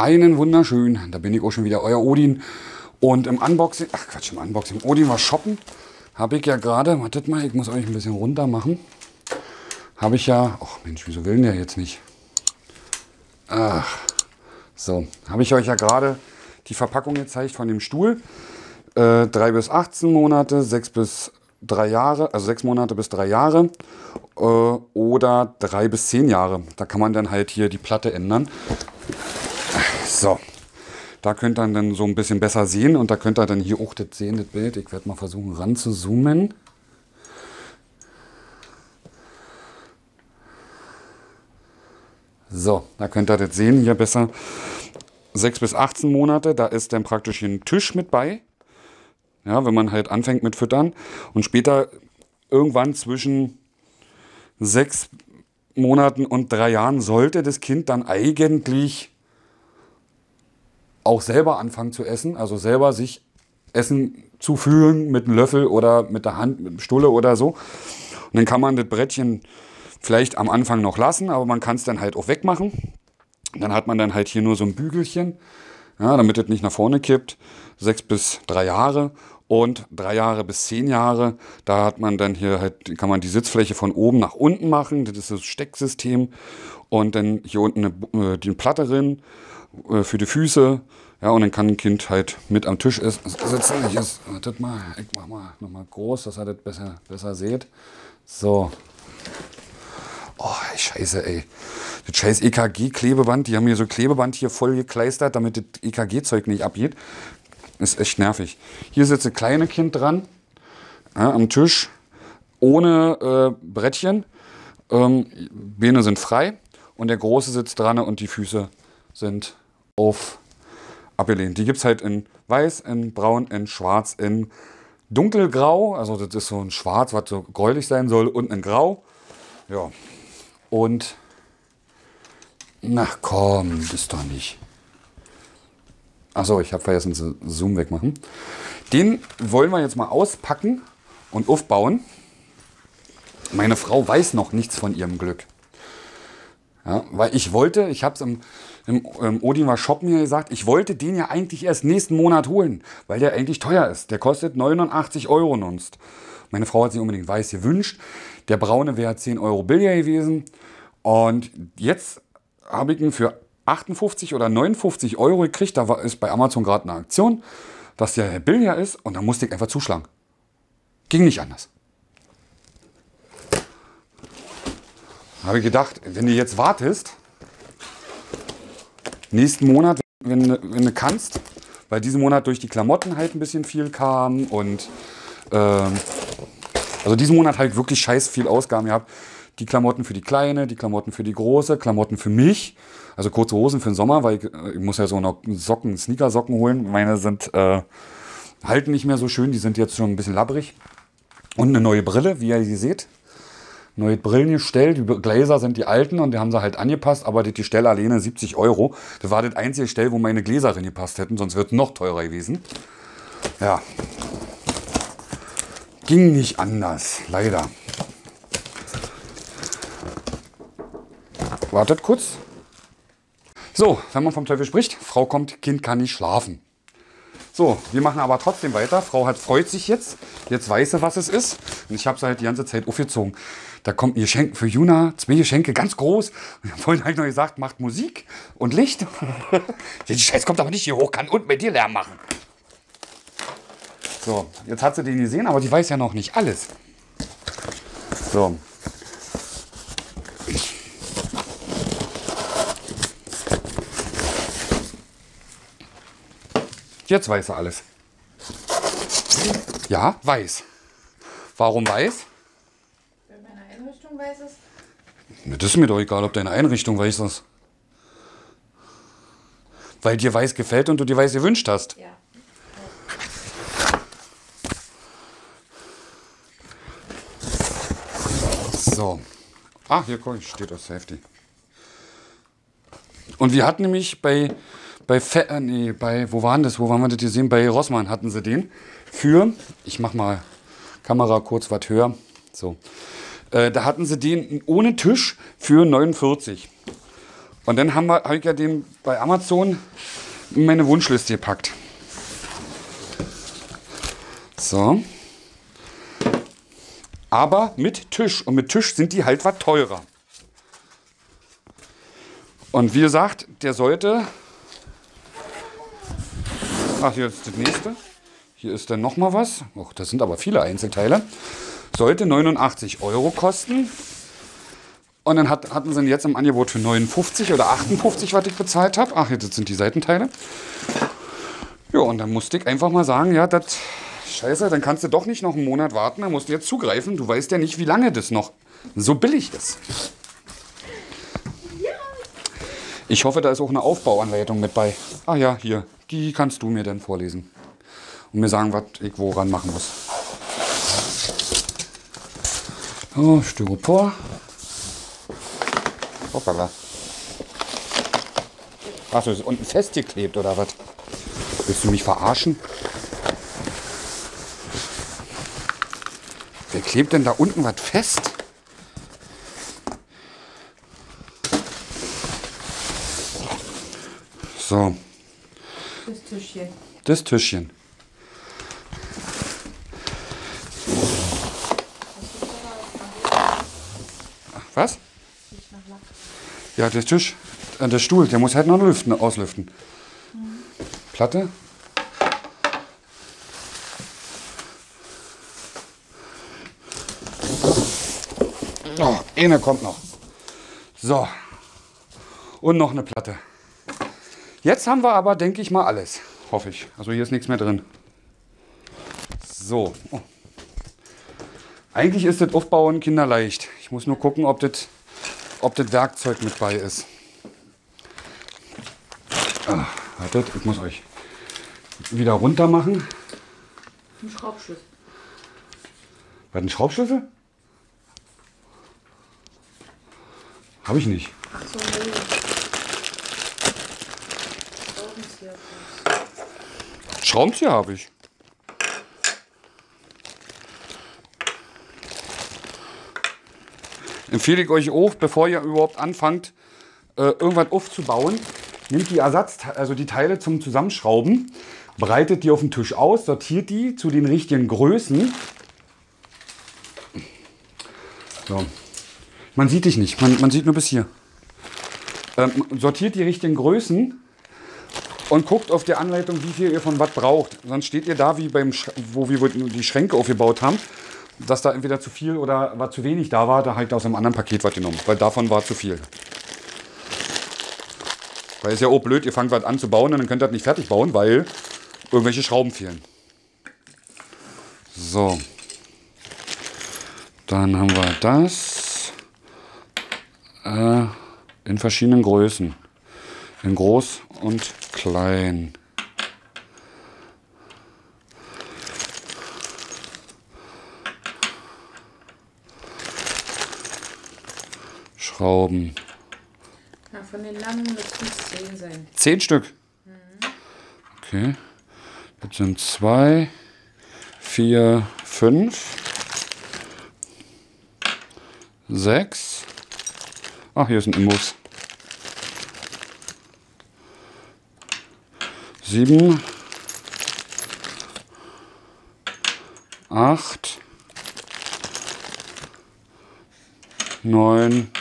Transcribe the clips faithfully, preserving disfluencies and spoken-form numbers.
Einen wunderschön, da bin ich auch schon wieder, euer Odin. Und im Unboxing, ach Quatsch, im Unboxing, Odin war shoppen. Habe ich ja gerade, wartet mal, ich muss euch ein bisschen runter machen. Habe ich ja, ach Mensch, wieso will denn der jetzt nicht? Ach, so, habe ich euch ja gerade die Verpackung gezeigt von dem Stuhl. Äh, drei bis achtzehn Monate, sechs bis drei Jahre, also sechs Monate bis drei Jahre äh, oder drei bis zehn Jahre. Da kann man dann halt hier die Platte ändern. So, da könnt ihr dann so ein bisschen besser sehen und da könnt ihr dann hier auch das sehen, das Bild. Ich werde mal versuchen ran zu zoomen. So, da könnt ihr das sehen, hier besser. sechs bis achtzehn Monate, da ist dann praktisch ein Tisch mit bei. Ja, wenn man halt anfängt mit Füttern. Und später irgendwann zwischen sechs Monaten und drei Jahren sollte das Kind dann eigentlich auch selber anfangen zu essen. Also selber sich Essen zuführen mit einem Löffel oder mit der Hand, mit dem Stulle oder so. Und dann kann man das Brettchen vielleicht am Anfang noch lassen, aber man kann es dann halt auch wegmachen. Dann hat man dann halt hier nur so ein Bügelchen, ja, damit es nicht nach vorne kippt. Sechs bis drei Jahre und drei Jahre bis zehn Jahre. Da hat man dann hier halt, kann man die Sitzfläche von oben nach unten machen. Das ist das Stecksystem. Und dann hier unten eine, die Platte drin äh, für die Füße. Ja, und dann kann ein Kind halt mit am Tisch sitzen. Ich ist, wartet mal, ich mach mal nochmal groß, dass ihr das besser, besser seht. So. Oh, scheiße, ey. Das scheiß E K G-Klebeband, die haben hier so Klebeband hier voll gekleistert, damit das E K G-Zeug nicht abgeht. Ist echt nervig. Hier sitzt ein kleines Kind dran, ja, am Tisch, ohne äh, Brettchen. Ähm, Beine sind frei und der Große sitzt dran und die Füße sind auf abgelehnt. Die gibt es halt in weiß, in braun, in schwarz, in dunkelgrau. Also das ist so ein Schwarz, was so gräulich sein soll, und in grau. Ja. Und na komm, das ist doch nicht. Achso, ich habe vergessen zu Zoom wegmachen. Den wollen wir jetzt mal auspacken und aufbauen. Meine Frau weiß noch nichts von ihrem Glück. Ja, weil ich wollte, ich habe es im, im, im Odin war Shop mir gesagt, ich wollte den ja eigentlich erst nächsten Monat holen, weil der eigentlich teuer ist. Der kostet neunundachtzig Euro sonst. Meine Frau hat sich unbedingt weiß gewünscht. Der braune wäre zehn Euro billiger gewesen. Und jetzt habe ich ihn für achtundfünfzig oder neunundfünfzig Euro gekriegt. Da war, ist bei Amazon gerade eine Aktion, dass der billiger ist. Und da musste ich einfach zuschlagen. Ging nicht anders. Habe ich gedacht, wenn du jetzt wartest, nächsten Monat, wenn, wenn du kannst, weil diesen Monat durch die Klamotten halt ein bisschen viel kam und ähm, also diesen Monat halt wirklich scheiß viel Ausgaben gehabt. Die Klamotten für die Kleine, die Klamotten für die Große, Klamotten für mich. Also kurze Hosen für den Sommer, weil ich, ich muss ja so noch Socken, Sneakersocken holen. Meine sind äh, halten nicht mehr so schön, die sind jetzt schon ein bisschen labbrig. Und eine neue Brille, wie ihr sie seht. Neue Brillengestell, die Gläser sind die alten und die haben sie halt angepasst, aber die Gestell alleine siebzig Euro. Das war das einzige Gestell, wo meine Gläser reingepasst hätten, sonst wird es noch teurer gewesen. Ja. Ging nicht anders, leider. Wartet kurz. So, wenn man vom Teufel spricht, Frau kommt, Kind kann nicht schlafen. So, wir machen aber trotzdem weiter. Frau hat, freut sich jetzt. Jetzt weiß sie, was es ist. Und ich habe sie halt die ganze Zeit aufgezogen. Da kommt ein Geschenk für Juna, zwei Geschenke, ganz groß. Und vorhin habe ich noch gesagt, macht Musik und Licht. Der Scheiß kommt aber nicht hier hoch, kann unten bei dir Lärm machen. So, jetzt hat sie den gesehen, aber die weiß ja noch nicht alles. So. Jetzt weiß er alles. Ja, weiß. Warum weiß? Weil meine Einrichtung weiß es. Das ist mir doch egal, ob deine Einrichtung weiß das. Weil dir weiß gefällt und du dir weiß gewünscht hast. Ja. So. Ah, hier guck, steht das Safety. Und wir hatten nämlich bei bei Fe äh, nee, bei wo waren das? Wo waren wir das gesehen? Bei Rossmann hatten sie den für, ich mach mal Kamera kurz was höher. So. Äh, da hatten sie den ohne Tisch für neunundvierzig. Und dann haben wir, habe ich ja den bei Amazon in meine Wunschliste gepackt. So. Aber mit Tisch. Und mit Tisch sind die halt was teurer. Und wie gesagt, der sollte... Ach, hier ist das nächste. Hier ist dann noch mal was. Och, das sind aber viele Einzelteile. Sollte neunundachtzig Euro kosten. Und dann hat, hatten sie ihn jetzt im Angebot für neunundfünfzig oder achtundfünfzig, was ich bezahlt habe. Ach, jetzt sind die Seitenteile. Ja, und dann musste ich einfach mal sagen, ja, das... Scheiße, dann kannst du doch nicht noch einen Monat warten. Dann musst du jetzt zugreifen. Du weißt ja nicht, wie lange das noch so billig ist. Ich hoffe, da ist auch eine Aufbauanleitung mit bei. Ah ja, hier. Die kannst du mir dann vorlesen. Und mir sagen, was ich woran machen muss. Oh, Styropor. Hoppala. Achso, ist unten festgeklebt oder was? Willst du mich verarschen? Wer klebt denn da unten was fest? So. Das Tischchen. Das Tischchen. Was? Ja, der Tisch, äh, der Stuhl, der muss halt noch lüften, auslüften. Mhm. Platte. Oh, eine kommt noch. So. Und noch eine Platte. Jetzt haben wir aber, denke ich mal, alles. Hoffe ich. Also hier ist nichts mehr drin. So. Oh. Eigentlich ist das Aufbauen kinderleicht. Ich muss nur gucken, ob das, ob das Werkzeug mit bei ist. Ah, wartet, ich muss euch wieder runter machen. Ein Schraubschlüssel. Was, ein Schraubschlüssel? Habe ich nicht. Ach so, nee. Schraubenzieher. Schraubenzieher habe ich. Empfehle ich euch auch, bevor ihr überhaupt anfangt, äh, irgendwas aufzubauen, nehmt die Ersatz, also die Teile zum Zusammenschrauben, breitet die auf den Tisch aus, sortiert die zu den richtigen Größen. So. Man sieht dich nicht, man, man sieht nur bis hier. Ähm, sortiert die richtigen Größen und guckt auf der Anleitung, wie viel ihr von was braucht. Sonst steht ihr da, wie beim, Sch wo wir die Schränke aufgebaut haben, dass da entweder zu viel oder war zu wenig da war, da halt aus einem anderen Paket was genommen, weil davon war zu viel. Weil es ja auch blöd, ihr fangt was an zu bauen und dann könnt ihr das nicht fertig bauen, weil irgendwelche Schrauben fehlen. So. Dann haben wir das äh, in verschiedenen Größen. In groß und klein. Schrauben. Ja, von den langen müssten es zehn sein. Zehn Stück? Mhm. Okay. Das sind zwei, vier, fünf, sechs. Ach, hier ist ein Imbus. Sieben, acht, neun.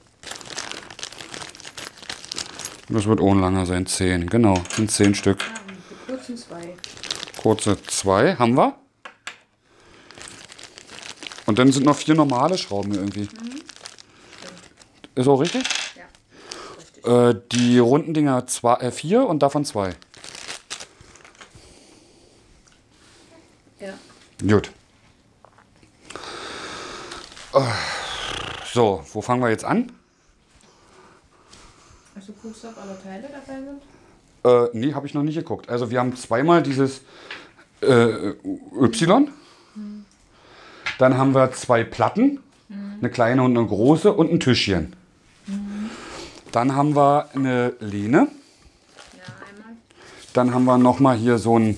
Das wird unlanger sein. Zehn, genau. Sind zehn Stück. Ah, und die kurzen zwei. Kurze zwei haben wir. Und dann sind noch vier normale Schrauben hier irgendwie. Mhm. Ist auch richtig? Ja. Richtig. Äh, die runden Dinger zwei, äh, vier und davon zwei. Ja. Gut. So, wo fangen wir jetzt an? Also guckst du, ob alle Teile dabei sind? Äh, nee, habe ich noch nicht geguckt. Also wir haben zweimal dieses äh, Y. Mhm. Dann haben wir zwei Platten, mhm. eine kleine und eine große und ein Tischchen. Mhm. Dann haben wir eine Lehne. Ja, einmal. Dann haben wir nochmal hier so ein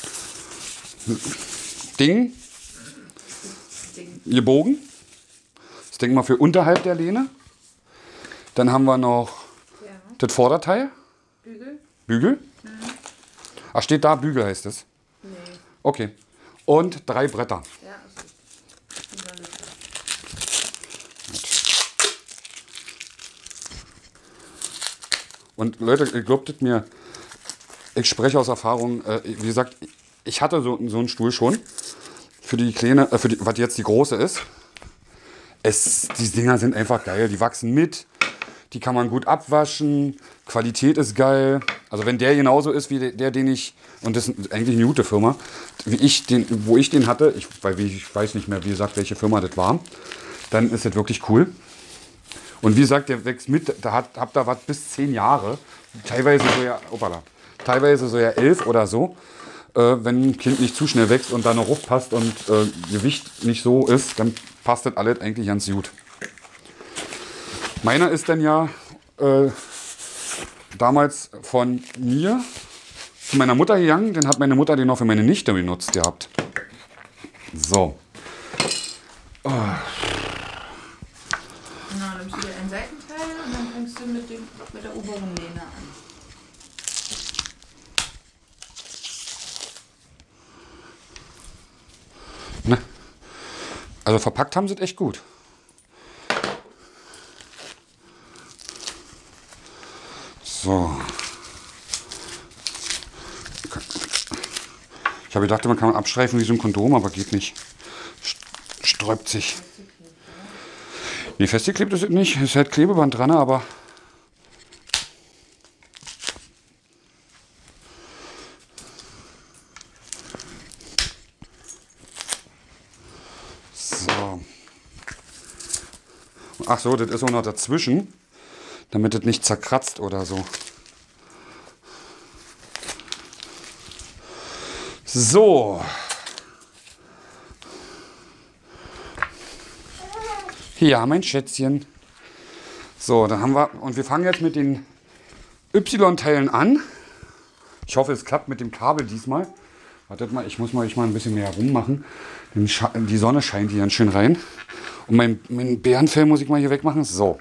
Ding, Ding. gebogen. Das denken wir für unterhalb der Lehne. Dann haben wir noch Der Das Vorderteil? Bügel? Bügel? Mhm. Ach, steht da, Bügel heißt es? Nee. Okay. Und drei Bretter. Ja, also. Und Leute, ihr glaubtet mir, ich spreche aus Erfahrung, äh, wie gesagt, ich hatte so, so einen Stuhl schon, für die kleine, äh, für die, was jetzt die große ist. Es, die Dinger sind einfach geil, die wachsen mit, die kann man gut abwaschen, Qualität ist geil. Also wenn der genauso ist wie der, der den ich, und das ist eigentlich eine gute Firma, wie ich den, wo ich den hatte, ich, weil ich weiß nicht mehr, wie gesagt, welche Firma das war, dann ist das wirklich cool. Und wie gesagt, der wächst mit, da hat, habt da was bis zehn Jahre, teilweise so ja, opala, teilweise so ja elf oder so, äh, wenn ein Kind nicht zu schnell wächst und da noch hochpasst und äh, Gewicht nicht so ist, dann passt das alles eigentlich ganz gut. Meiner ist dann ja äh, damals von mir zu meiner Mutter gegangen, dann hat meine Mutter den noch für meine Nichte benutzt gehabt. So. Oh. Na, dann nimmst du dir ein Seitenteil und dann fängst du mit, dem, mit der oberen Lehne an. Ne? Also verpackt haben sie es echt gut. So. Ich habe gedacht, man kann abstreifen wie so ein Kondom, aber geht nicht. Sträubt sich. Nee, festgeklebt ist es nicht. Es ist halt Klebeband dran, aber... So. Ach so, das ist auch noch dazwischen, damit es nicht zerkratzt oder so. So. Ja, mein Schätzchen. So, dann haben wir, und wir fangen jetzt mit den Y-Teilen an. Ich hoffe, es klappt mit dem Kabel diesmal. Wartet mal, ich muss mal, ich mal ein bisschen mehr rummachen. Denn die Sonne scheint hier ganz schön rein. Und mein, mein Bärenfell muss ich mal hier wegmachen. So.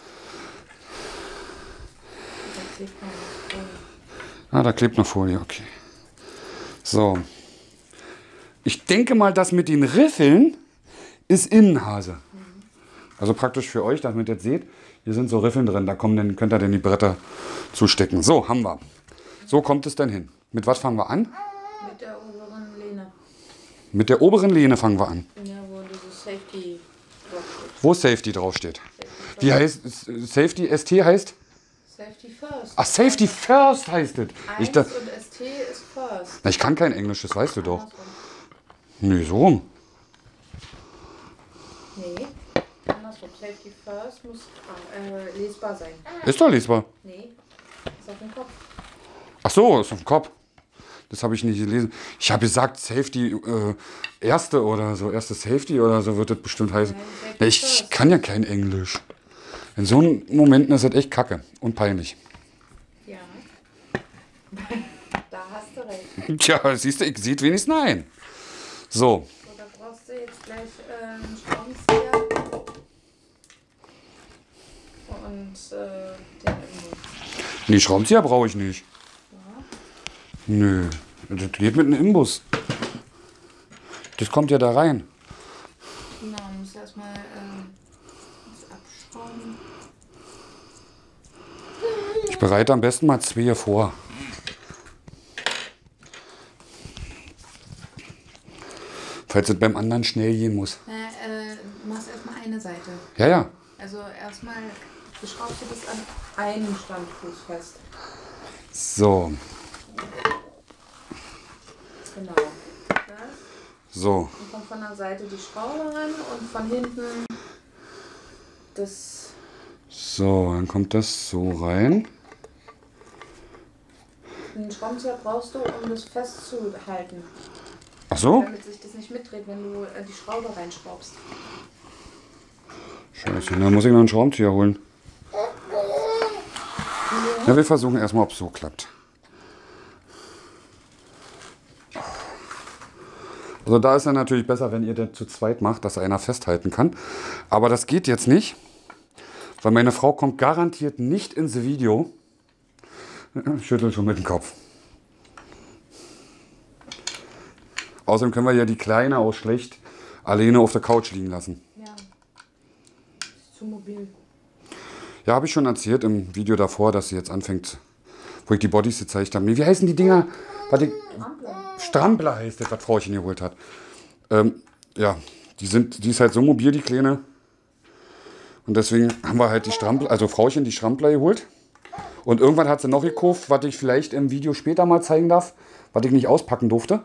Ah, da klebt noch Folie, okay. So. Ich denke mal, das mit den Riffeln ist Innenhase. Also praktisch für euch, damit ihr jetzt seht, hier sind so Riffeln drin, da kommen dann, könnt ihr dann die Bretter zustecken. So, haben wir. So kommt es dann hin. Mit was fangen wir an? Mit der oberen Lehne. Mit der oberen Lehne fangen wir an. Ja, wo dieses Safety draufsteht. Wo Safety draufsteht. Wie heißt Safety? S T heißt? Safety first. Ach, Safety first heißt es. Ich, da, und S T ist first. na, ich kann kein Englisch, das weißt du doch. Nee, so rum. Nee, andersrum. Safety first muss äh, lesbar sein. Ist doch lesbar. Nee, ist auf dem Kopf. Ach so, ist auf dem Kopf. Das habe ich nicht gelesen. Ich habe gesagt, Safety äh, erste oder so, erste Safety oder so wird das bestimmt heißen. Nein, Na, ich kann ja kein Englisch. In so einem Momenten ist das echt kacke und peinlich. Ja. Da hast du recht. Tja, siehst du, ich sehe wenigstens ein. So. So, da brauchst du jetzt gleich äh, einen Schraubenzieher und äh, den Imbus. Nee, Schraubenzieher brauche ich nicht. Ja. Nö, das geht mit einem Imbus. Das kommt ja da rein. Genau, man muss erstmal äh, das abschrauben. Ich bereite am besten mal zwei vor. Falls es beim anderen schnell gehen muss. Na, äh, du machst erstmal eine Seite. Ja, ja. Also erstmal beschraubst du das an einem Standfuß fest. So. Genau. Das. So. Dann kommt von der Seite die Schraube ran und von hinten das. So, dann kommt das so rein. Den Schraubenzieher brauchst du, um das festzuhalten. Ach so? Damit sich das nicht mitdreht, wenn du äh, die Schraube reinschraubst. Scheiße, dann muss ich noch einen Schraubenzieher holen. Ja, wir versuchen erstmal, ob es so klappt. Also da ist dann natürlich besser, wenn ihr das zu zweit macht, dass einer festhalten kann. Aber das geht jetzt nicht, Weil meine Frau kommt garantiert nicht ins Video. Schüttelt schon mit dem Kopf. Außerdem können wir ja die Kleine auch schlecht alleine auf der Couch liegen lassen. Ja. Ist zu mobil. Ja, habe ich schon erzählt im Video davor, dass sie jetzt anfängt, wo ich die Bodies gezeigt habe. Nee, wie heißen die Dinger? Was die, Strampler heißt das, was Frauchen geholt hat. Ähm, ja, die, sind, die ist halt so mobil, die Kleine. Und deswegen haben wir halt die Strampler, also Frauchen die Strampler geholt. Und irgendwann hat sie noch gekauft, was ich vielleicht im Video später mal zeigen darf, was ich nicht auspacken durfte.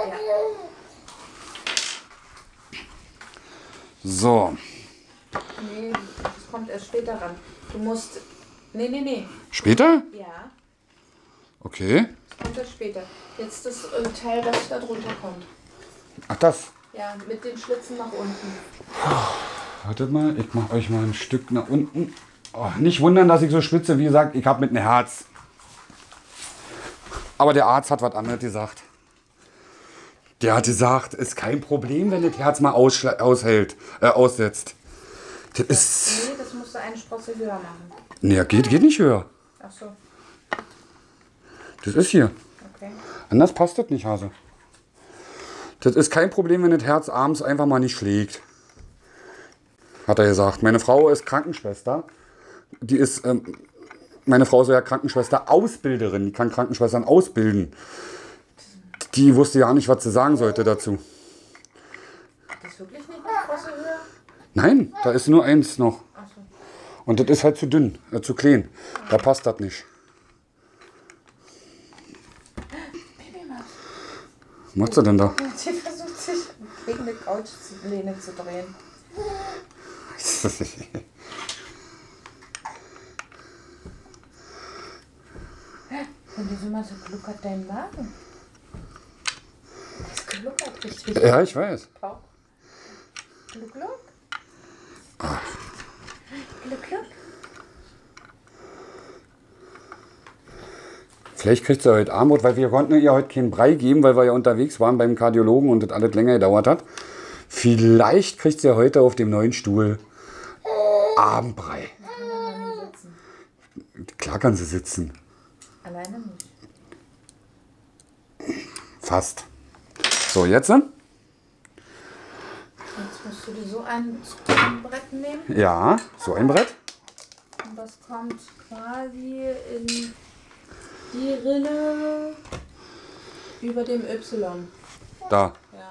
So. Nee, das kommt erst später ran. Du musst... Nee, nee, nee. Später? Ja, Okay. das kommt erst später. Jetzt das äh, Teil, das da drunter kommt. Ach, das. Ja, mit den Schlitzen nach unten. Wartet mal, ich mache euch mal ein Stück nach unten. Oh, nicht wundern, dass ich so spitze. Wie gesagt, ich habe mit einem Herz. Aber der Arzt hat was anderes gesagt. Der hat gesagt, ist kein Problem, wenn das Herz mal aushält, äh, aussetzt. Das ist... Nee, das musst du eine Sprosse höher machen. Nee, geht, geht nicht höher. Ach so, Das ist hier. okay. Anders passt das nicht, Hase. Das ist kein Problem, wenn das Herz abends einfach mal nicht schlägt. Hat er gesagt. Meine Frau ist Krankenschwester. Die ist, ähm, meine Frau ist ja Krankenschwester Ausbilderin. Die kann Krankenschwestern ausbilden. Die wusste ja nicht, was sie sagen sollte dazu. Das ist wirklich nicht eine Sprosse höher? Nein, da ist nur eins noch. Ach so. Und das ist halt zu dünn, äh, zu klein. Da passt das nicht. Babymaus. Was macht sie denn da? Sie versucht sich gegen eine Couchlehne zu drehen. Und wieso mal so gluckert dein Magen? Das gluckert richtig. Ja, ich weiß. Bauch. Gluck, gluck. Gluck, gluck. Vielleicht kriegt sie heute Armut, weil wir konnten ihr heute keinen Brei geben, weil wir ja unterwegs waren beim Kardiologen und das alles länger gedauert hat. Vielleicht kriegt sie heute auf dem neuen Stuhl Abendbrei. Kann man mal nicht sitzen. Klar kann sie sitzen. Alleine nicht. Fast. So, jetzt? Dann? Jetzt musst du dir so ein, ein Brett nehmen Ja, so ein Brett. und das kommt quasi in die Rinne über dem Y. Da. Ja.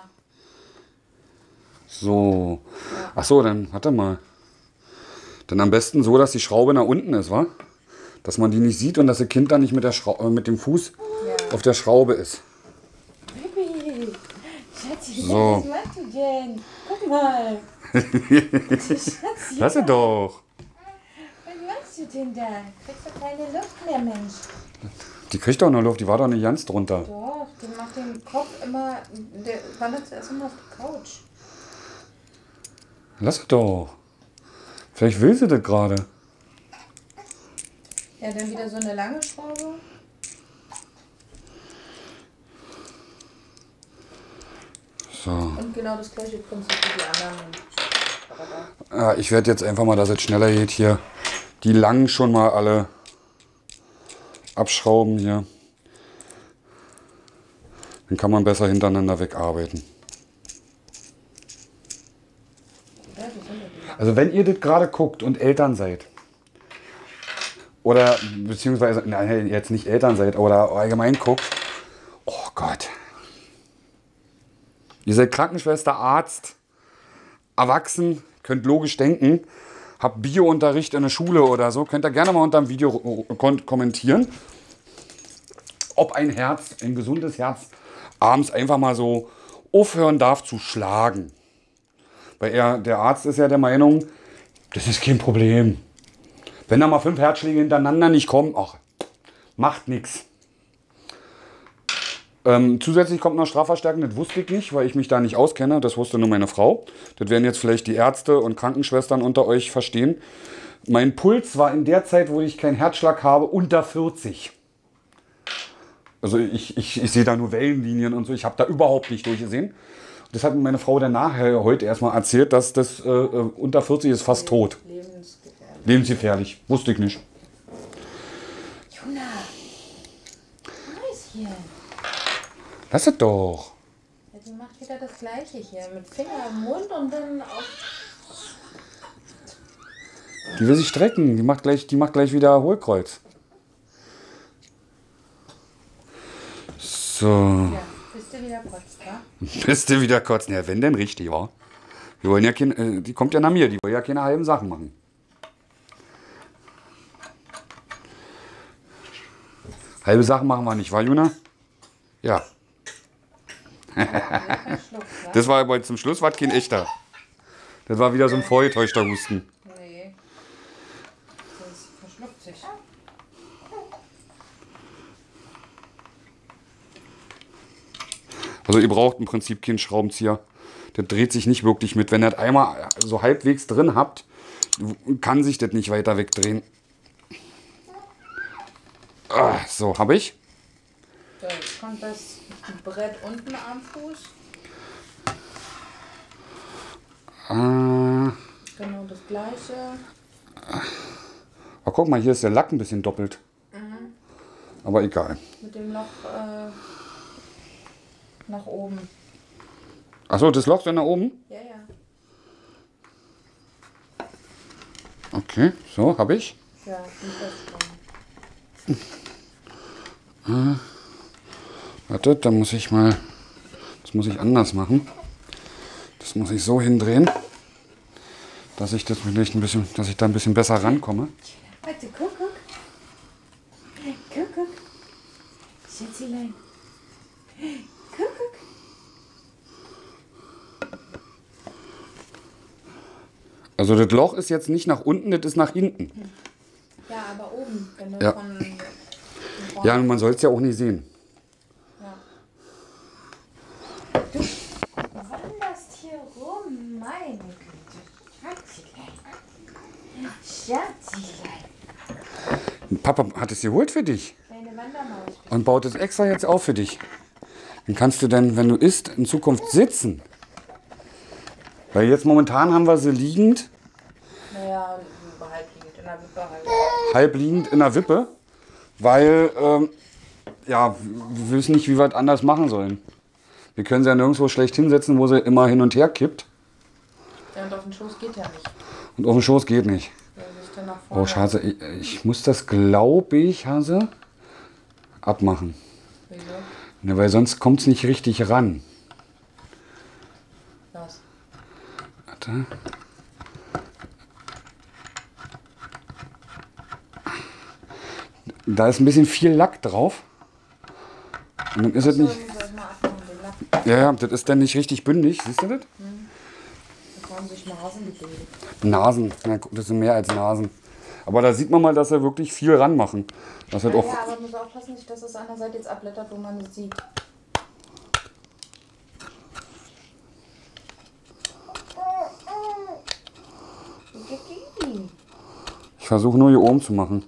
So. Ach so, dann warte mal. Dann am besten so, dass die Schraube nach unten ist, wa? Dass man die nicht sieht und dass das Kind dann nicht mit, der Schrau äh, mit dem Fuß Ja. auf der Schraube ist. Baby, Schatzi, So. was machst du denn? Guck mal. Schatzi, Lass sie doch. was machst du denn da? Kriegst du keine Luft mehr, Mensch? Die kriegt doch noch Luft, die war doch nicht ganz drunter. Doch, die macht den Kopf immer, der wandert zuerst immer auf die Couch. Lass sie doch. Vielleicht will sie das gerade. Ja, dann wieder so eine lange Schraube. So. Und genau das gleiche Prinzip wie die anderen. Aber da. Ja, ich werde jetzt einfach mal, dass es schneller geht, hier die langen schon mal alle abschrauben hier. Dann kann man besser hintereinander wegarbeiten. Ja, die sind ja die. Also wenn ihr das gerade guckt und Eltern seid, oder beziehungsweise, nein, jetzt nicht Eltern seid, oder allgemein guckt, oh Gott. Ihr seid Krankenschwester, Arzt, erwachsen, könnt logisch denken, habt Biounterricht in der Schule oder so, könnt ihr gerne mal unter dem Video kon- kommentieren, ob ein Herz, ein gesundes Herz, abends einfach mal so aufhören darf zu schlagen. Weil er, der Arzt ist ja der Meinung, das ist kein Problem. Wenn da mal fünf Herzschläge hintereinander nicht kommen, ach, macht nichts. Ähm, zusätzlich kommt noch Strafverstärken, das wusste ich nicht, weil ich mich da nicht auskenne, das wusste nur meine Frau. Das werden jetzt vielleicht die Ärzte und Krankenschwestern unter euch verstehen. Mein Puls war in der Zeit, wo ich keinen Herzschlag habe, unter vierzig. Also ich, ich, ich sehe da nur Wellenlinien und so, ich habe da überhaupt nicht durchgesehen. Das hat mir meine Frau dann nachher heute erstmal erzählt, dass das äh, unter vierzig ist fast tot. Lebensgefährlich. Lebensgefährlich. Wusste ich nicht. Juna. Mäuschen. Lass es doch. Ja, die macht wieder das Gleiche hier. Mit Finger im Mund und dann auf. Die will sich strecken. Die macht gleich, die macht gleich wieder Hohlkreuz. So. Ja, bist du wieder kotzt, wa? Bist du wieder kotzen? Ja, wenn denn richtig, wa? Wir wollen ja kein, äh, die kommt ja nach mir. Die will ja keine halben Sachen machen. Halbe Sachen machen wir nicht, wa, Juna? Ja. Schluck, wa? Das war aber zum Schluss war kein echter. Das war wieder so ein vorgetäuschter Husten. Nee. Das verschluckt sich. Also ihr braucht im Prinzip keinen Schraubenzieher. Der dreht sich nicht wirklich mit. Wenn ihr das einmal so halbwegs drin habt, kann sich das nicht weiter wegdrehen. Ah, so, habe ich. So, jetzt kommt das Brett unten am Fuß. Ah, Genau das gleiche. oh, guck mal, hier ist der Lack ein bisschen doppelt. Mhm. Aber egal. Mit dem Loch äh, nach oben. Achso, das Loch ist dann nach oben? Ja, ja. Okay, so, habe ich. Ja, die feststellen. Warte, da muss ich mal, das muss ich anders machen. Das muss ich so hindrehen, dass ich das vielleicht ein bisschen, dass ich da ein bisschen besser rankomme. Warte, guck, guck. Guck, guck. Schätzelein. Guck, guck. Also das Loch ist jetzt nicht nach unten, das ist nach hinten. Ja, aber oben, wenn du Ja. von, von Ja, und man soll es ja auch nicht sehen. Ja. Du wanderst hier rum, meine Güte. Schatzelein. Schatzelein. Papa hat es geholt für dich Kleine Wandermaus. und baut es extra jetzt auf für dich. Dann kannst du dann, wenn du isst, in Zukunft sitzen. Weil jetzt momentan haben wir sie liegend, Naja, halb liegend in der Wippe halt. halb liegend in der Wippe, weil, ähm, ja, wir wissen nicht, wie wir es anders machen sollen. Wir können sie ja nirgendwo schlecht hinsetzen, wo sie immer hin und her kippt. Ja, und auf den Schoß geht ja nicht. Und auf den Schoß geht nicht. Weil sich dann nach vorne. Oh, Scheiße, ich, ich muss das, glaube ich, Hase, abmachen. Wieso? Ja, weil sonst kommt es nicht richtig ran. Was? Warte. Da ist ein bisschen viel Lack drauf. Und dann ist es So, nicht. ich muss erst mal abmachen, den Lack. Ja, ja, das ist dann nicht richtig bündig. Siehst du das? Da haben sich Nasen gebildet. Nasen. Na, guck, das sind mehr als Nasen. Aber da sieht man mal, dass sie wirklich viel ranmachen. Das wird Ja, auch. ja, aber man muss aufpassen, nicht, dass es an der Seite jetzt abblättert, wo man es sieht. Ich versuche nur hier oben zu machen.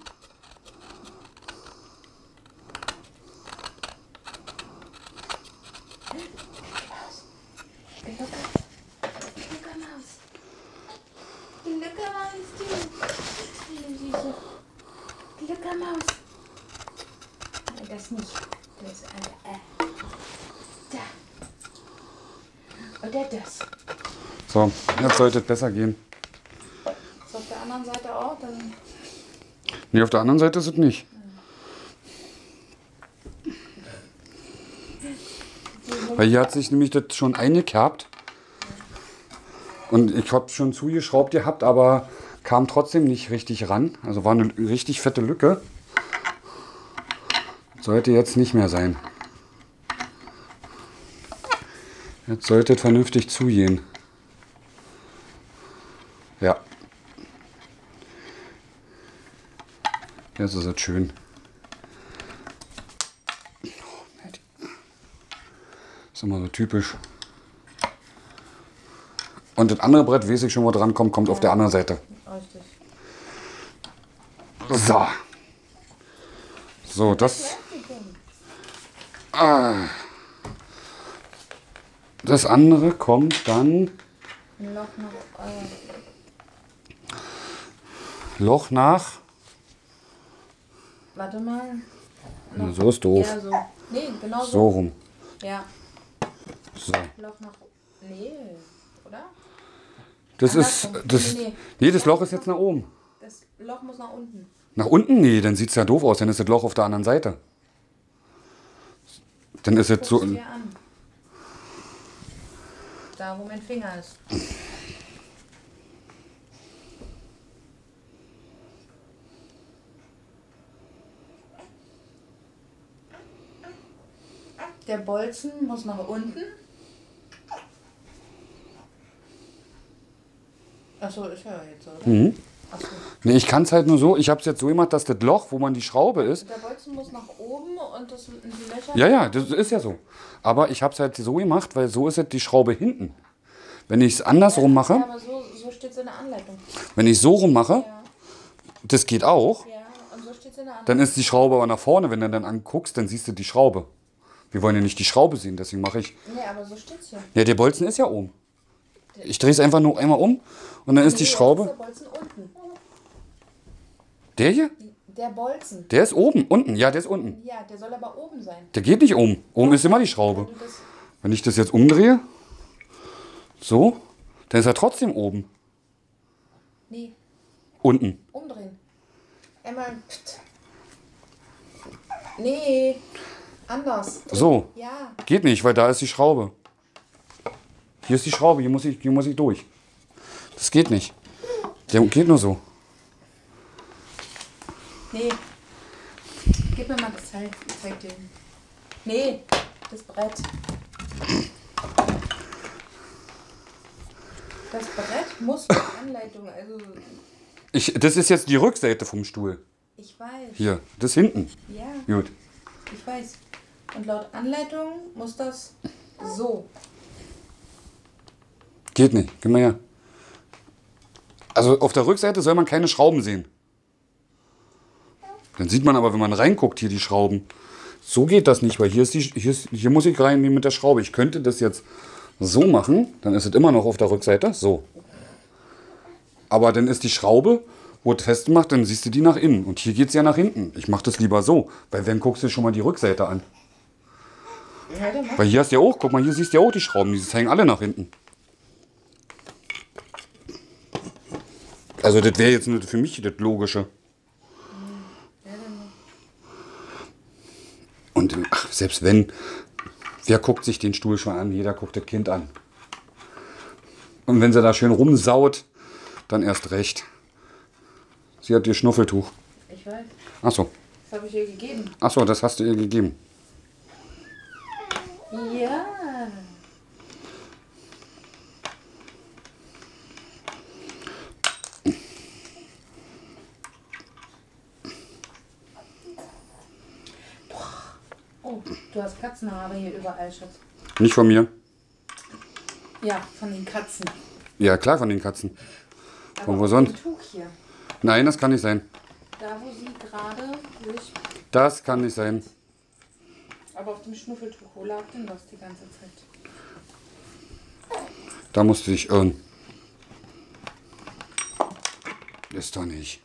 Gluckermaus, du. Süße. Gluckermaus. Nein, das nicht. Das ist eine äh. Da. Oder das. So, jetzt sollte es besser gehen. Ist auf der anderen Seite auch, dann. Nee, auf der anderen Seite ist es nicht. Weil hier hat sich nämlich das schon eingekerbt. Und ich habe schon zugeschraubt gehabt, aber kam trotzdem nicht richtig ran. Also war eine richtig fette Lücke. Sollte jetzt nicht mehr sein. Jetzt sollte es vernünftig zugehen. Ja. Jetzt ist es schön. Ist immer so typisch. Und das andere Brett, weiß ich schon, wo dran kommt, kommt auf der anderen Seite. Richtig. So. So, das. Ah. Das andere kommt dann. Ein Loch noch. Äh, Loch nach. Warte mal. Na, so ist doof. Ja, so. Nee, genau so. So rum. Ja. So. Loch nach. Nee, oder? Das ist. Andersrum. Das, Nee, nee. nee, das Loch ist jetzt nach oben. Das Loch muss nach unten. Nach unten? Nee, dann sieht es ja doof aus. Dann ist das Loch auf der anderen Seite. Dann ist es so. Guck's dir an. Da, wo mein Finger ist. Der Bolzen muss nach unten. Achso, ist ja jetzt so, oder? Mhm. Achso. Nee, ich kann es halt nur so. Ich habe es jetzt so gemacht, dass das Loch, wo man die Schraube ist. Der Bolzen muss nach oben und das, die Löcher. Ja, ja, das ist ja so. Aber ich habe es halt so gemacht, weil so ist es die Schraube hinten. Wenn ich es andersrum mache, Ja, aber so, so steht es in der Anleitung. wenn ich so rum mache, Ja, das geht auch, ja, und so steht es in der Anleitung. dann ist die Schraube aber nach vorne. Wenn du dann anguckst, dann siehst du die Schraube. Wir wollen ja nicht die Schraube sehen, deswegen mache ich. Nee, aber so steht es hier. Ja, der Bolzen ist ja oben. Ich drehe es einfach nur einmal um und dann ist die Nee, Schraube. jetzt ist der Bolzen unten. Der hier? Der Bolzen. Der ist oben, unten. Ja, der ist unten. Ja, der soll aber oben sein. Der geht nicht oben. Oben ist immer die Schraube. Wenn du das, Wenn ich das jetzt umdrehe, so, dann ist er trotzdem oben. nee, Unten. umdrehen. Einmal. pst. Nee, anders. So. Ja, Geht nicht, weil da ist die Schraube. Hier ist die Schraube, hier muss ich, hier muss ich durch. Das geht nicht. Der geht nur so. nee. Gib mir mal das Teil. Ich zeig dir. Nee, das Brett. Das Brett muss mit Anleitung, also Ich, das ist jetzt die Rückseite vom Stuhl. ich weiß. Hier, das hinten. Ja, Gut. ich weiß. Und laut Anleitung muss das so. Geht nicht. Gib mal her. Also auf der Rückseite soll man keine Schrauben sehen. Dann sieht man aber, wenn man reinguckt, hier die Schrauben. So geht das nicht, weil hier, ist die, hier, ist, hier muss ich reingehen mit der Schraube. Ich könnte das jetzt so machen, dann ist es immer noch auf der Rückseite. So. Aber dann ist die Schraube, wo es festmacht, dann siehst du die nach innen. Und hier geht es ja nach hinten. Ich mache das lieber so, weil wenn guckst du schon mal die Rückseite an. Ja, dann mach. Weil hier hast du ja auch, guck mal, hier siehst du ja auch die Schrauben, die zeigen alle nach hinten. Also das wäre jetzt nur für mich das Logische. Ja, dann Und ach, selbst wenn, wer guckt sich den Stuhl schon an? Jeder guckt das Kind an. Und wenn sie da schön rumsaut, dann erst recht. Sie hat ihr Schnuffeltuch. ich weiß. Achso, Das habe ich ihr gegeben. achso, das hast du ihr gegeben. Ja. Oh, du hast Katzenhaare hier überall, Schatz. Nicht von mir. Ja, von den Katzen. Ja, klar, von den Katzen. Aber Von wo auf sonst? dem Tuch hier. Nein, das kann nicht sein. Da, wo sie gerade sich. Das kann nicht sein. Aber auf dem Schnuffeltuch, wo lag denn das die ganze Zeit? Da musst du dich irren. Ist doch nicht.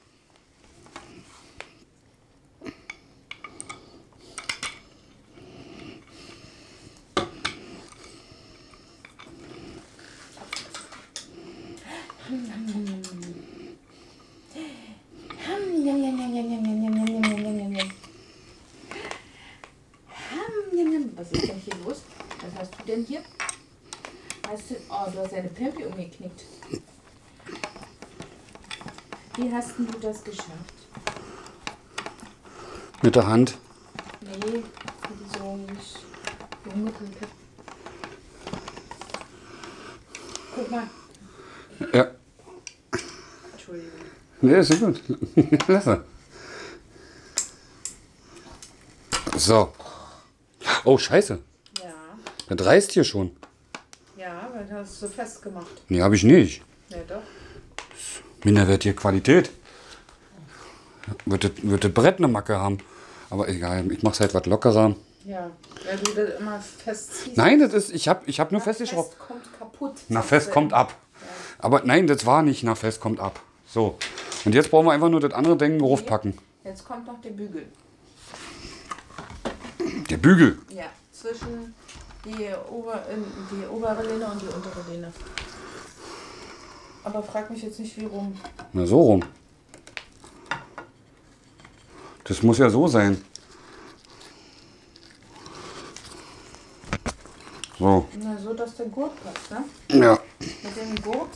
Was ist denn hier los? Was hast du denn hier? Hast du, oh, du hast deine Pimpi umgeknickt. Wie hast denn du das geschafft? Mit der Hand. Nee, so nicht umgeknickt. Guck mal. Ja. Entschuldigung. Nee, ist gut. Lass er. So. Oh, scheiße. Ja, Das reißt hier schon. ja, weil du hast es so festgemacht. Nee, habe ich nicht. Ja, doch. Minderwertige Qualität. Wird das, wird das Brett eine Macke haben. Aber egal, ich mache es halt was lockerer. Ja, weil du das immer festziehst. Nein, das ist, ich habe ich hab nur Na, festgeschraubt. Fest kommt kaputt. Na, fest kommt ab. Aber nein, das war nicht, na, fest kommt ab. So. Und jetzt brauchen wir einfach nur das andere Ding draufpacken. Jetzt kommt noch der Bügel. Der Bügel. Ja, zwischen die, Ober, äh, die obere Lehne und die untere Lehne. Aber frag mich jetzt nicht, wie rum. Na, so rum. Das muss ja so sein. So. Na, so, dass der Gurt passt, ne? Ja. Mit dem Gurt.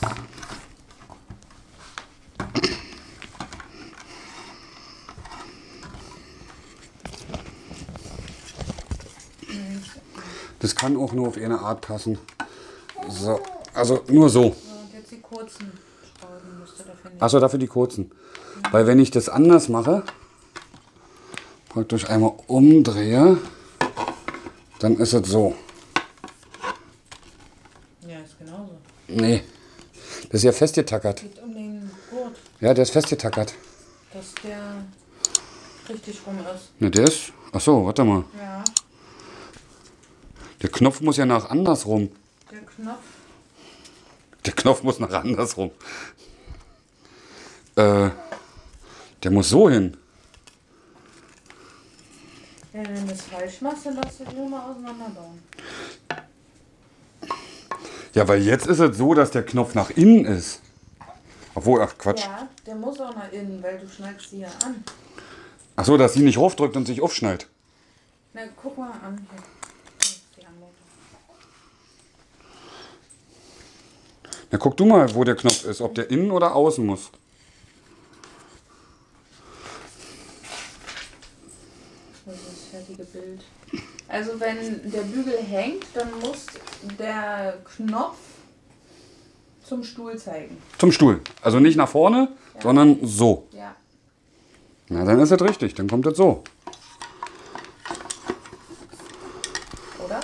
Das kann auch nur auf eine Art passen. So. Also nur so. So, und jetzt die kurzen Schrauben müsste dafür nehmen. Achso, dafür die kurzen. Weil wenn ich das anders mache, praktisch einmal umdrehe, dann ist es so. Ja, ist genauso. Nee. Das ist ja festgetackert. Geht um den Gurt, Ja, der ist festgetackert. dass der richtig rum ist. Ne, der ist. Achso, warte mal. Ja, Der Knopf muss ja nach andersrum. der Knopf. Der Knopf muss nach andersrum. Äh, der muss so hin. Ja, wenn du das falsch machst, dann darfst du die nur mal auseinanderbauen. Ja, weil jetzt ist es so, dass der Knopf nach innen ist. Obwohl, ach Quatsch. Ja, der muss auch nach innen, weil du schneidest sie ja an. Achso, dass sie nicht raufdrückt und sich aufschneidet. Na, guck mal an. Hier. Hier ist die Anleitung. Na, guck du mal, wo der Knopf ist. Ob der innen oder außen muss. Das ist das fertige Bild. Also wenn der Bügel hängt, dann muss der Knopf zum Stuhl zeigen. Zum Stuhl. Also nicht nach vorne, Ja. sondern so. Ja. Na, dann ist es richtig. Dann kommt es so. Oder?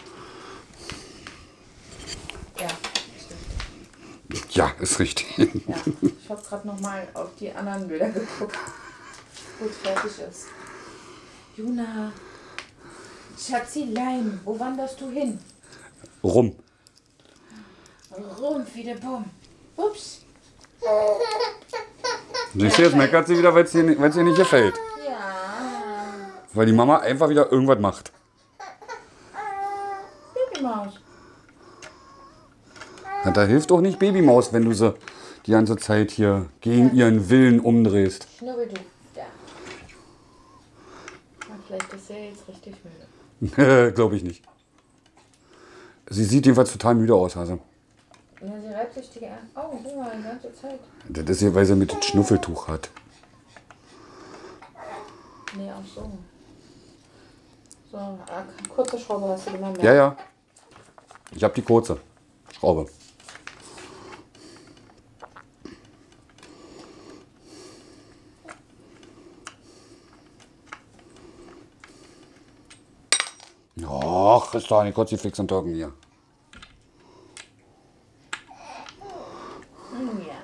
Ja, ist richtig. Ja, ist richtig. Ja. Ich habe gerade nochmal auf die anderen Bilder geguckt, wo es fertig ist. Juna, Schatzilein, wo wanderst du hin? Rum. Rum wie der Baum. Ups. Siehst du, jetzt meckert sie wieder, weil es ihr, ni- weil's ihr nicht gefällt. Ja. Weil die Mama einfach wieder irgendwas macht. Babymaus. Na, da hilft doch nicht Babymaus, wenn du sie die ganze Zeit hier gegen ihren Willen umdrehst. Schnubbeldu. Da. Na, vielleicht ist er jetzt richtig müde. Glaube ich nicht. Sie sieht jedenfalls total müde aus, Hase. Ja, sie reibt sich die Augen, guck mal, die ganze Zeit. Das ist ja, weil sie mit dem Schnuffeltuch hat. Nee, auch so. So, ah, kurze Schraube hast du genommen. Ja, ja. Ich habe die kurze Schraube. Och, ist doch eine kurze Fix und Talken hier. Hm, ja.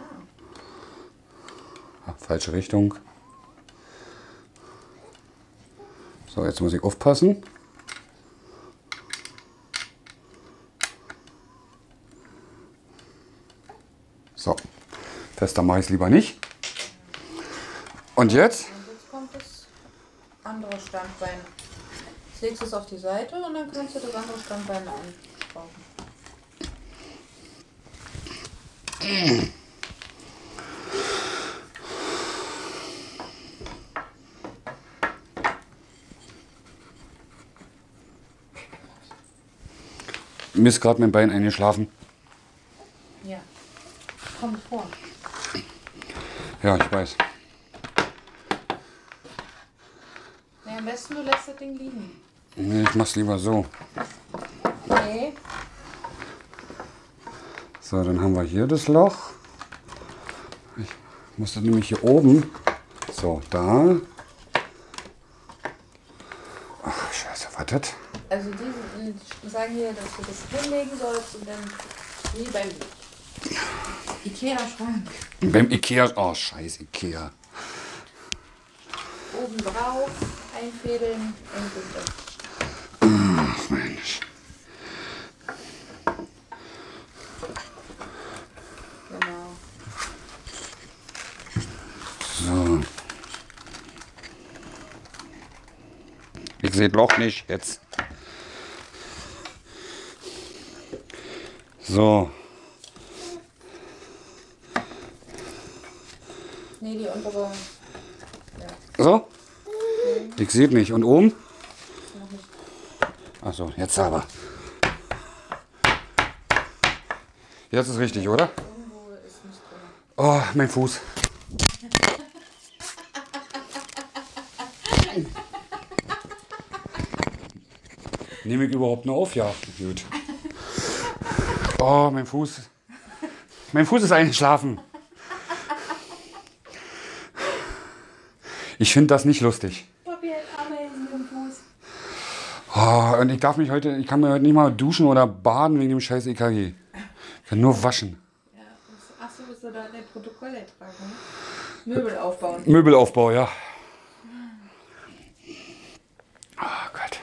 Ah, falsche Richtung. So, jetzt muss ich aufpassen. So, fester mache ich es lieber nicht. Und jetzt? Und jetzt kommt das andere Standbein. Jetzt legst du es auf die Seite und dann kannst du das andere Standbein anschrauben. Mir ist gerade mein Bein eingeschlafen. Ja. Kommt vor. Ja, ich weiß. Ja, am besten du lässt das Ding liegen. Nee, ich mach's lieber so. Nee. So, dann haben wir hier das Loch. Ich muss das nämlich hier oben. So, da. Ach, scheiße, wartet. Also die die sagen hier, dass du das hinlegen sollst und dann wie beim Ikea-Schrank. Beim Ikea. Oh, scheiß Ikea. Oben drauf, einfädeln und bitte. Ach, Mensch. Genau. Seht Loch nicht, jetzt. So. Nee, die untere. Ja. So? Ich sehe nicht. Und oben? Noch nicht. Achso, jetzt aber. Jetzt ist richtig, oder? Irgendwo ist nicht drin. Oh, mein Fuß. Nehme ich überhaupt noch auf? Ja, gut. Oh, mein Fuß. Mein Fuß ist eingeschlafen. Ich finde das nicht lustig. Papi hat Ameisen im Fuß. Oh, und ich darf mich heute, ich kann mir heute nicht mal duschen oder baden wegen dem scheiß E K G. Ich kann nur waschen. Ja, achso, bist du da in der Protokolleintragung? Möbel aufbauen. Möbelaufbau, ja. Oh Gott.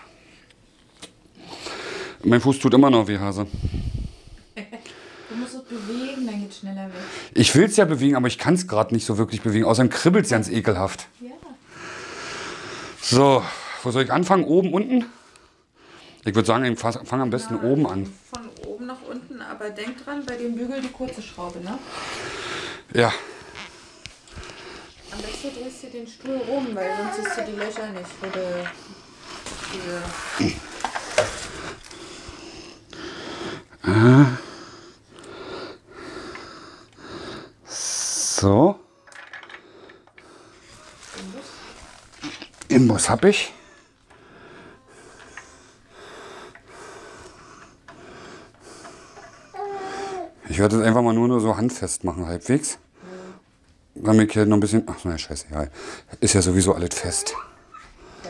Mein Fuß tut immer noch weh, Hase. Du musst es bewegen, dann geht es schneller weg. Ich will es ja bewegen, aber ich kann es gerade nicht so wirklich bewegen. Außerdem kribbelt es ganz ekelhaft. Ja. So, wo soll ich anfangen? Oben, unten? Ich würde sagen, ich fange am besten Ja, oben an. Von oben nach unten, aber denk dran, bei dem Bügel die kurze Schraube, ne? Ja. Am besten drehst du den Stuhl rum, weil sonst siehst du die Löcher nicht, wo du diese... Ah. So. Imbus habe ich. Ich werde das einfach mal nur, nur so handfest machen, halbwegs. Damit ich hier noch ein bisschen... Ach, nein, scheiße, ja. Ist ja sowieso alles fest. Ja.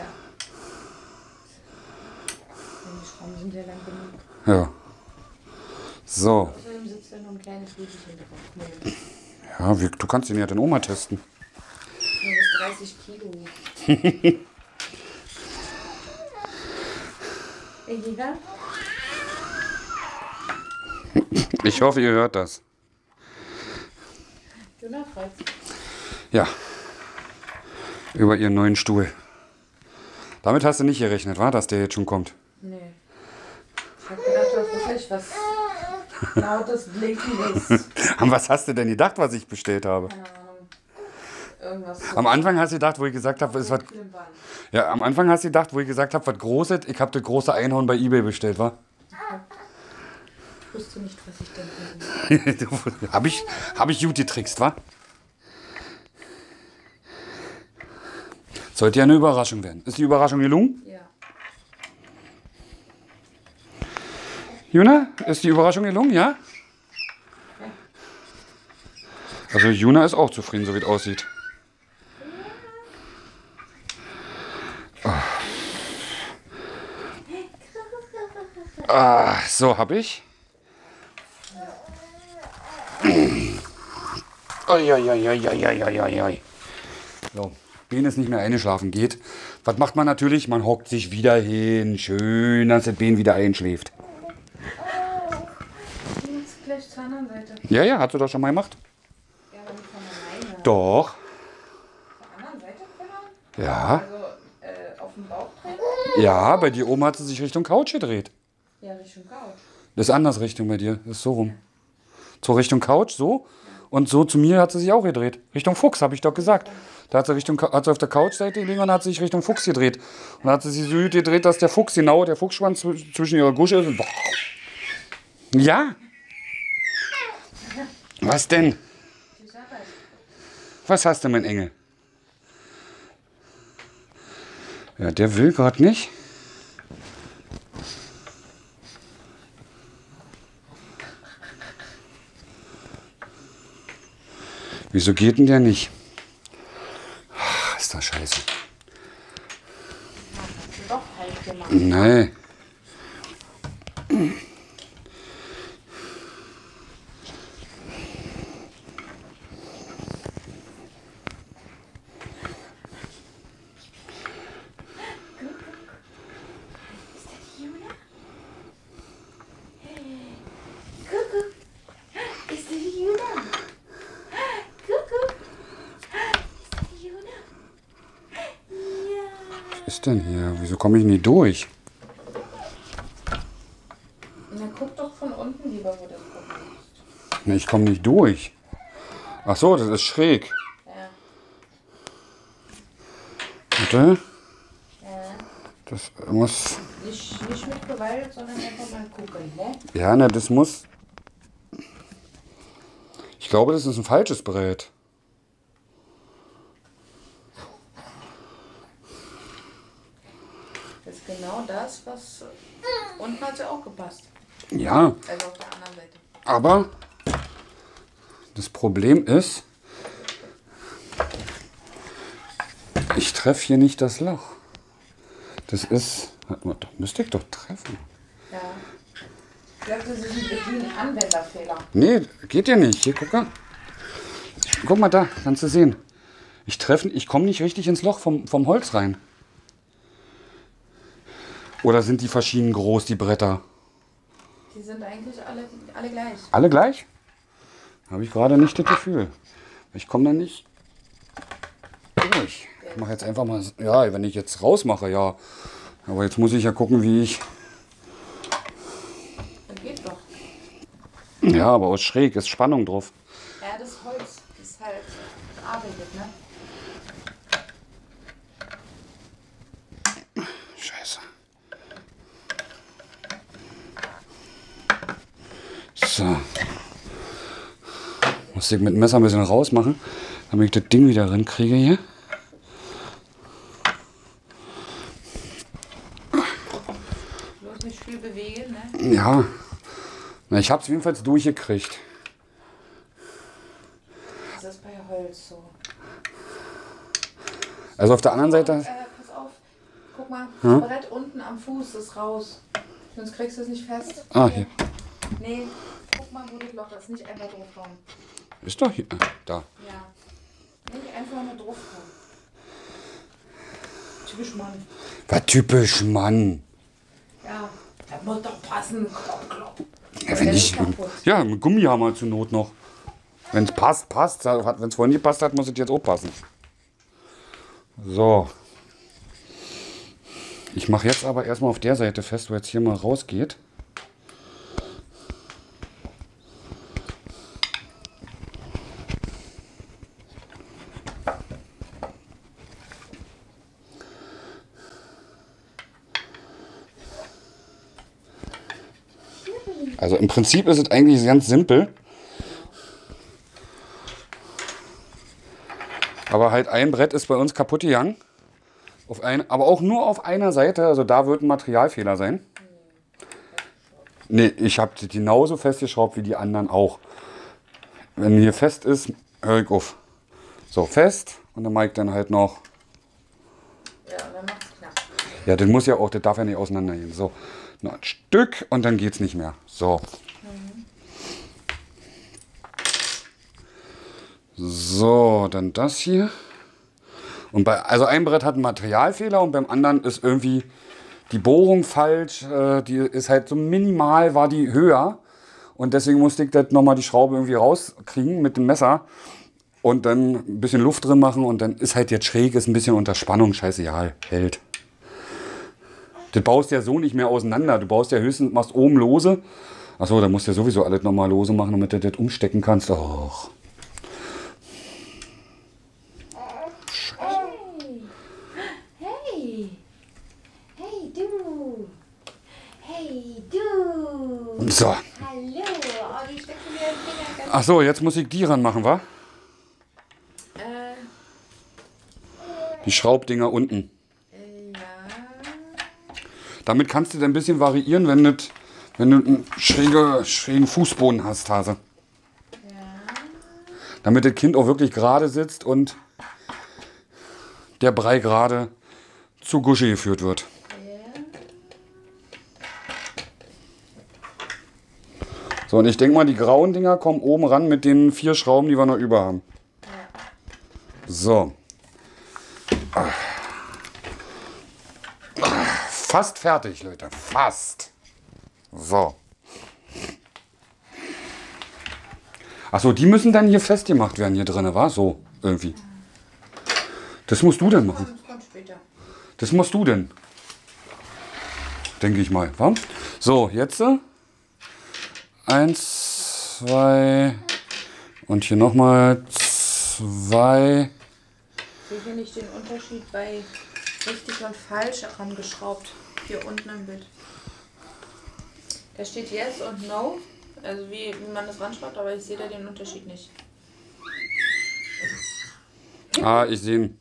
Die Schrauben sind ja lang genug. Ja. So. Außerdem sitzt da noch ein kleines Bügelchen drauf. Nee. Ja, wie, du kannst ihn ja dann Oma testen. Nur bis dreißig Kilo. Egiger? Ich hoffe, ihr hört das. Jonas freut sich. Ja. Über ihren neuen Stuhl. Damit hast du nicht gerechnet, wa? Dass der jetzt schon kommt. Nee. Ich hab gedacht, was weiß ich, was lautes Blinkendes. An was hast du denn gedacht, was ich bestellt habe? Keine Ahnung. Irgendwas. So Am Anfang hast du gedacht, wo ich gesagt habe, ist was. klimpern. Ja, am Anfang hast du gedacht, wo ich gesagt habe, was Großes. Ich habe das große Einhorn bei eBay bestellt, wa? Ich wusste nicht, was ich denke. Habe ich, hab ich gut getrickst, wa? Sollte ja eine Überraschung werden. Ist die Überraschung gelungen? Ja. Juna, ist die Überraschung gelungen, ja? Also Juna ist auch zufrieden, so wie es aussieht. Oh. Ah, so habe ich. Oi, oi, oi, oi, oi, oi, oi, oi. So, Ben ist nicht mehr eingeschlafen, geht. Was macht man natürlich? Man hockt sich wieder hin. Schön, dass das Ben wieder einschläft. Du musst gleich zur anderen Seite. Ja, ja, hast du das schon mal gemacht? Ja, aber nicht von alleine. Doch. Zur anderen Seite können? Ja. Also äh, auf dem Bauch drehen? Ja, bei dir oben hat sie sich Richtung Couch gedreht. Ja, Richtung Couch. Das ist anders Richtung bei dir. Das ist so rum. So Richtung Couch, so. Und so zu mir hat sie sich auch gedreht. Richtung Fuchs, habe ich doch gesagt. Da hat sie, Richtung, hat sie auf der Couchseite gelegen und hat sich Richtung Fuchs gedreht. Und dann hat sie sich so gedreht, dass der Fuchs, genau der Fuchsschwanz zw- zwischen ihrer Gusche ist. Und ja. Was denn? Was hast du, mein Engel? Ja, der will gerade nicht. Wieso geht denn der nicht? Ach, ist das scheiße. Doch halt gemacht. Nee. Ist das die Juna? Kuckuck. Ist das die Juna? Ja. Ist denn hier? Wieso komme ich nie durch? Na, guck doch von unten lieber, wo das Problem ist. Ne, ich komme nicht durch. Ach so, das ist schräg. Ja. Warte. Ja. Das muss... Nicht, nicht mit Gewalt, sondern einfach mal gucken, ne? Ja, ne, das muss... Ich glaube, das ist ein falsches Brett. Das ist genau das, was... Unten hat ja auch gepasst. Ja, Also auf der anderen Seite. aber das Problem ist, ich treffe hier nicht das Loch. Das ist... Da müsste ich doch treffen. Ja. Ich glaube, das ist ein, ein Anwenderfehler. Nee, geht ja nicht. Hier, guck mal. Guck mal da, kannst du sehen. Ich treffe, ich komme nicht richtig ins Loch vom, vom Holz rein. Oder sind die verschieden groß, die Bretter? Die sind eigentlich alle, alle gleich. Alle gleich? Habe ich gerade nicht das Gefühl. Ich komme da nicht durch. Ich mache jetzt einfach mal, ja, wenn ich jetzt rausmache, ja. Aber jetzt muss ich ja gucken, wie ich... Das geht doch. Ja, aber aus schräg ist Spannung drauf. Ja, das Holz ist halt arbeitet, ne? Scheiße. So. Muss ich mit dem Messer ein bisschen rausmachen, damit ich das Ding wieder rinkriege hier. Bloß nicht viel bewegen, ne? Ja. Na, ich habe es jedenfalls durchgekriegt. Das ist bei Holz so. Also auf der anderen Seite... Äh, pass auf. Guck mal, das Hm? Brett unten am Fuß ist raus. Sonst kriegst du es nicht fest. Ah, hier. Nee, guck mal, wo das Loch ist. Nicht einfach draufhauen. Ist doch hier. Ah, da. Ja. Nicht einfach nur draufhauen. Typisch Mann. War typisch, Mann. Ja, das muss doch passen. Klopp, klopp. Ja, Der wenn ist ich, kaputt. ja, mit Gummihammer zur Not noch. Wenn es passt, passt. Wenn es vorhin nicht passt hat, muss es jetzt auch passen. So. Ich mache jetzt aber erstmal auf der Seite fest, wo jetzt hier mal rausgeht. Also im Prinzip ist es eigentlich ganz simpel. Aber halt ein Brett ist bei uns kaputt gegangen. Auf ein, aber auch nur auf einer Seite. Also da wird ein Materialfehler sein. Nee, ich habe die genauso festgeschraubt wie die anderen auch. Wenn hier fest ist, höre ich auf. So, fest. Und dann mache ich dann halt noch... Ja, und dann macht's knapp. Ja, das muss ja auch, das darf ja nicht auseinandergehen. So, noch ein Stück und dann geht's nicht mehr. So. So, dann das hier. Und bei, also ein Brett hat einen Materialfehler und beim anderen ist irgendwie die Bohrung falsch. Äh, die ist halt so minimal, war die höher. Und deswegen musste ich das nochmal die Schraube irgendwie rauskriegen mit dem Messer. Und dann ein bisschen Luft drin machen und dann ist halt jetzt schräg, ist ein bisschen unter Spannung. Scheiße, ja, hält. Das baust ja so nicht mehr auseinander. Du baust ja höchstens, machst oben lose. Achso, dann musst du ja sowieso alles nochmal lose machen, damit du das umstecken kannst. Och. Hey! Hey, du! Hey, du! So. Hallo! Oh, die steckst du mir den Finger ganz... Achso, jetzt muss ich die ranmachen, wa? Äh, Die Schraubdinger unten. äh, ja... Damit kannst du dann ein bisschen variieren, wenn, das, wenn du einen schräge, schrägen Fußboden hast, Hase. Ja... Damit das Kind auch wirklich gerade sitzt und der Brei gerade zu Gusche geführt wird. Ja... So, und ich denke mal, die grauen Dinger kommen oben ran mit den vier Schrauben, die wir noch über haben. Ja. So. Fast fertig, Leute. Fast. So. Achso, die müssen dann hier festgemacht werden, hier drin, war so irgendwie. Das musst du dann machen. Das kommt später. Das musst du denn. Denke ich mal. Wa? So, jetzt. Eins, zwei. Und hier nochmal zwei. Ich sehe hier nicht den Unterschied bei richtig und falsch herangeschraubt. Hier unten im Bild. Da steht Yes und No. Also wie, wie man das ranschreibt, aber ich sehe da den Unterschied nicht. Ah, ich sehe ihn.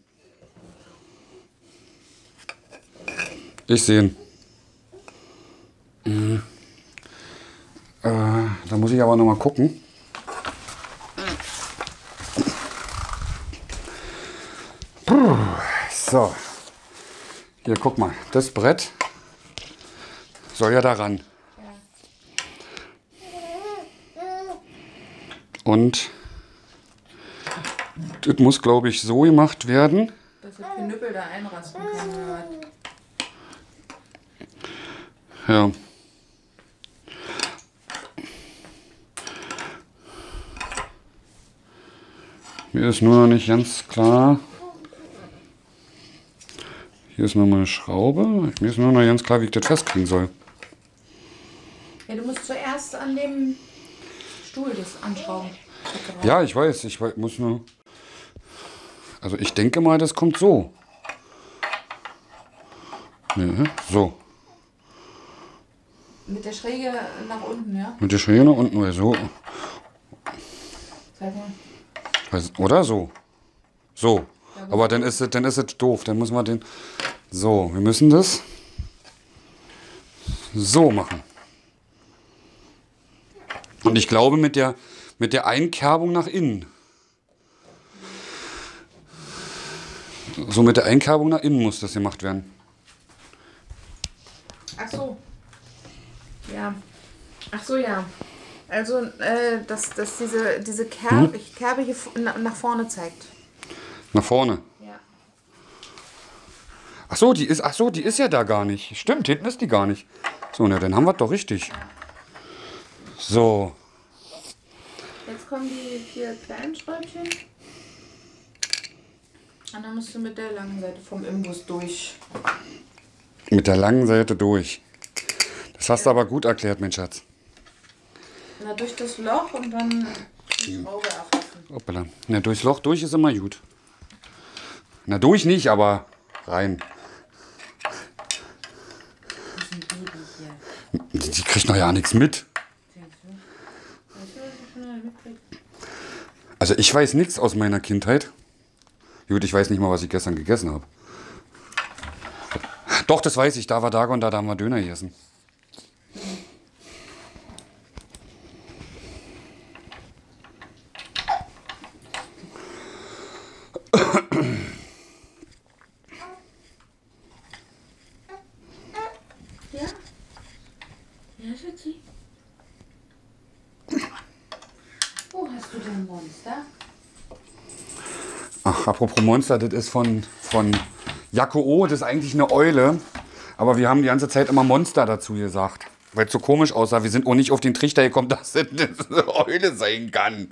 Ich sehe ihn. Mhm. Äh, da muss ich aber noch mal gucken. Puh, so. Hier, guck mal. Das Brett soll ja da ran. Und das muss, glaube ich, so gemacht werden. Dass der Knüppel da einrasten kann oder was? Ja. Mir ist nur noch nicht ganz klar. Hier ist nochmal eine Schraube. Mir ist nur noch nicht ganz klar, wie ich das festkriegen soll. Ja, du musst zuerst an dem Stuhl das anschrauben. Ja, ich weiß. Ich weiß, muss nur. Also ich denke mal, das kommt so. Nee, so. Mit der Schräge nach unten, ja? Mit der Schräge nach unten oder so. Zeig mal. Weiß- Oder so. So. Aber dann ist es, dann ist es doof. Dann müssen wir den. So, wir müssen das so machen. Und ich glaube mit der, mit der Einkerbung nach innen. So mit der Einkerbung nach innen muss das gemacht werden. Ach so. Ja. Ach so, ja. Also, äh, dass, dass diese, diese Kerbe, Hm? Kerbe hier na- nach vorne zeigt. Nach vorne. Ja. Ach so, die ist, ach so, die ist ja da gar nicht. Stimmt, hinten ist die gar nicht. So, na, dann haben wir es doch richtig. So. Jetzt kommen die vier kleinen Schräubchen. Und dann musst du mit der langen Seite vom Imbus durch. Mit der langen Seite durch. Das hast du aber gut erklärt, mein Schatz. Na, durch das Loch und dann die Schraube erfassen. Hoppala. Na, durchs Loch durch ist immer gut. Na, durch nicht, aber rein. Das ist ein Baby hier. Die, die kriegt noch ja nichts mit. Weißt du, was ich von der mitkrieg? Also ich weiß nichts aus meiner Kindheit. Gut, ich weiß nicht mal, was ich gestern gegessen habe. Doch, das weiß ich. Da war Dagon, da, da haben wir Döner gegessen. Ja? Ja, Schatzi. Wo hast du denn Monster? Ach, apropos Monster, das ist von, von Jacko O, das ist eigentlich eine Eule. Aber wir haben die ganze Zeit immer Monster dazu gesagt. Weil es so komisch aussah. Wir sind auch nicht auf den Trichter gekommen, dass das eine Eule sein kann.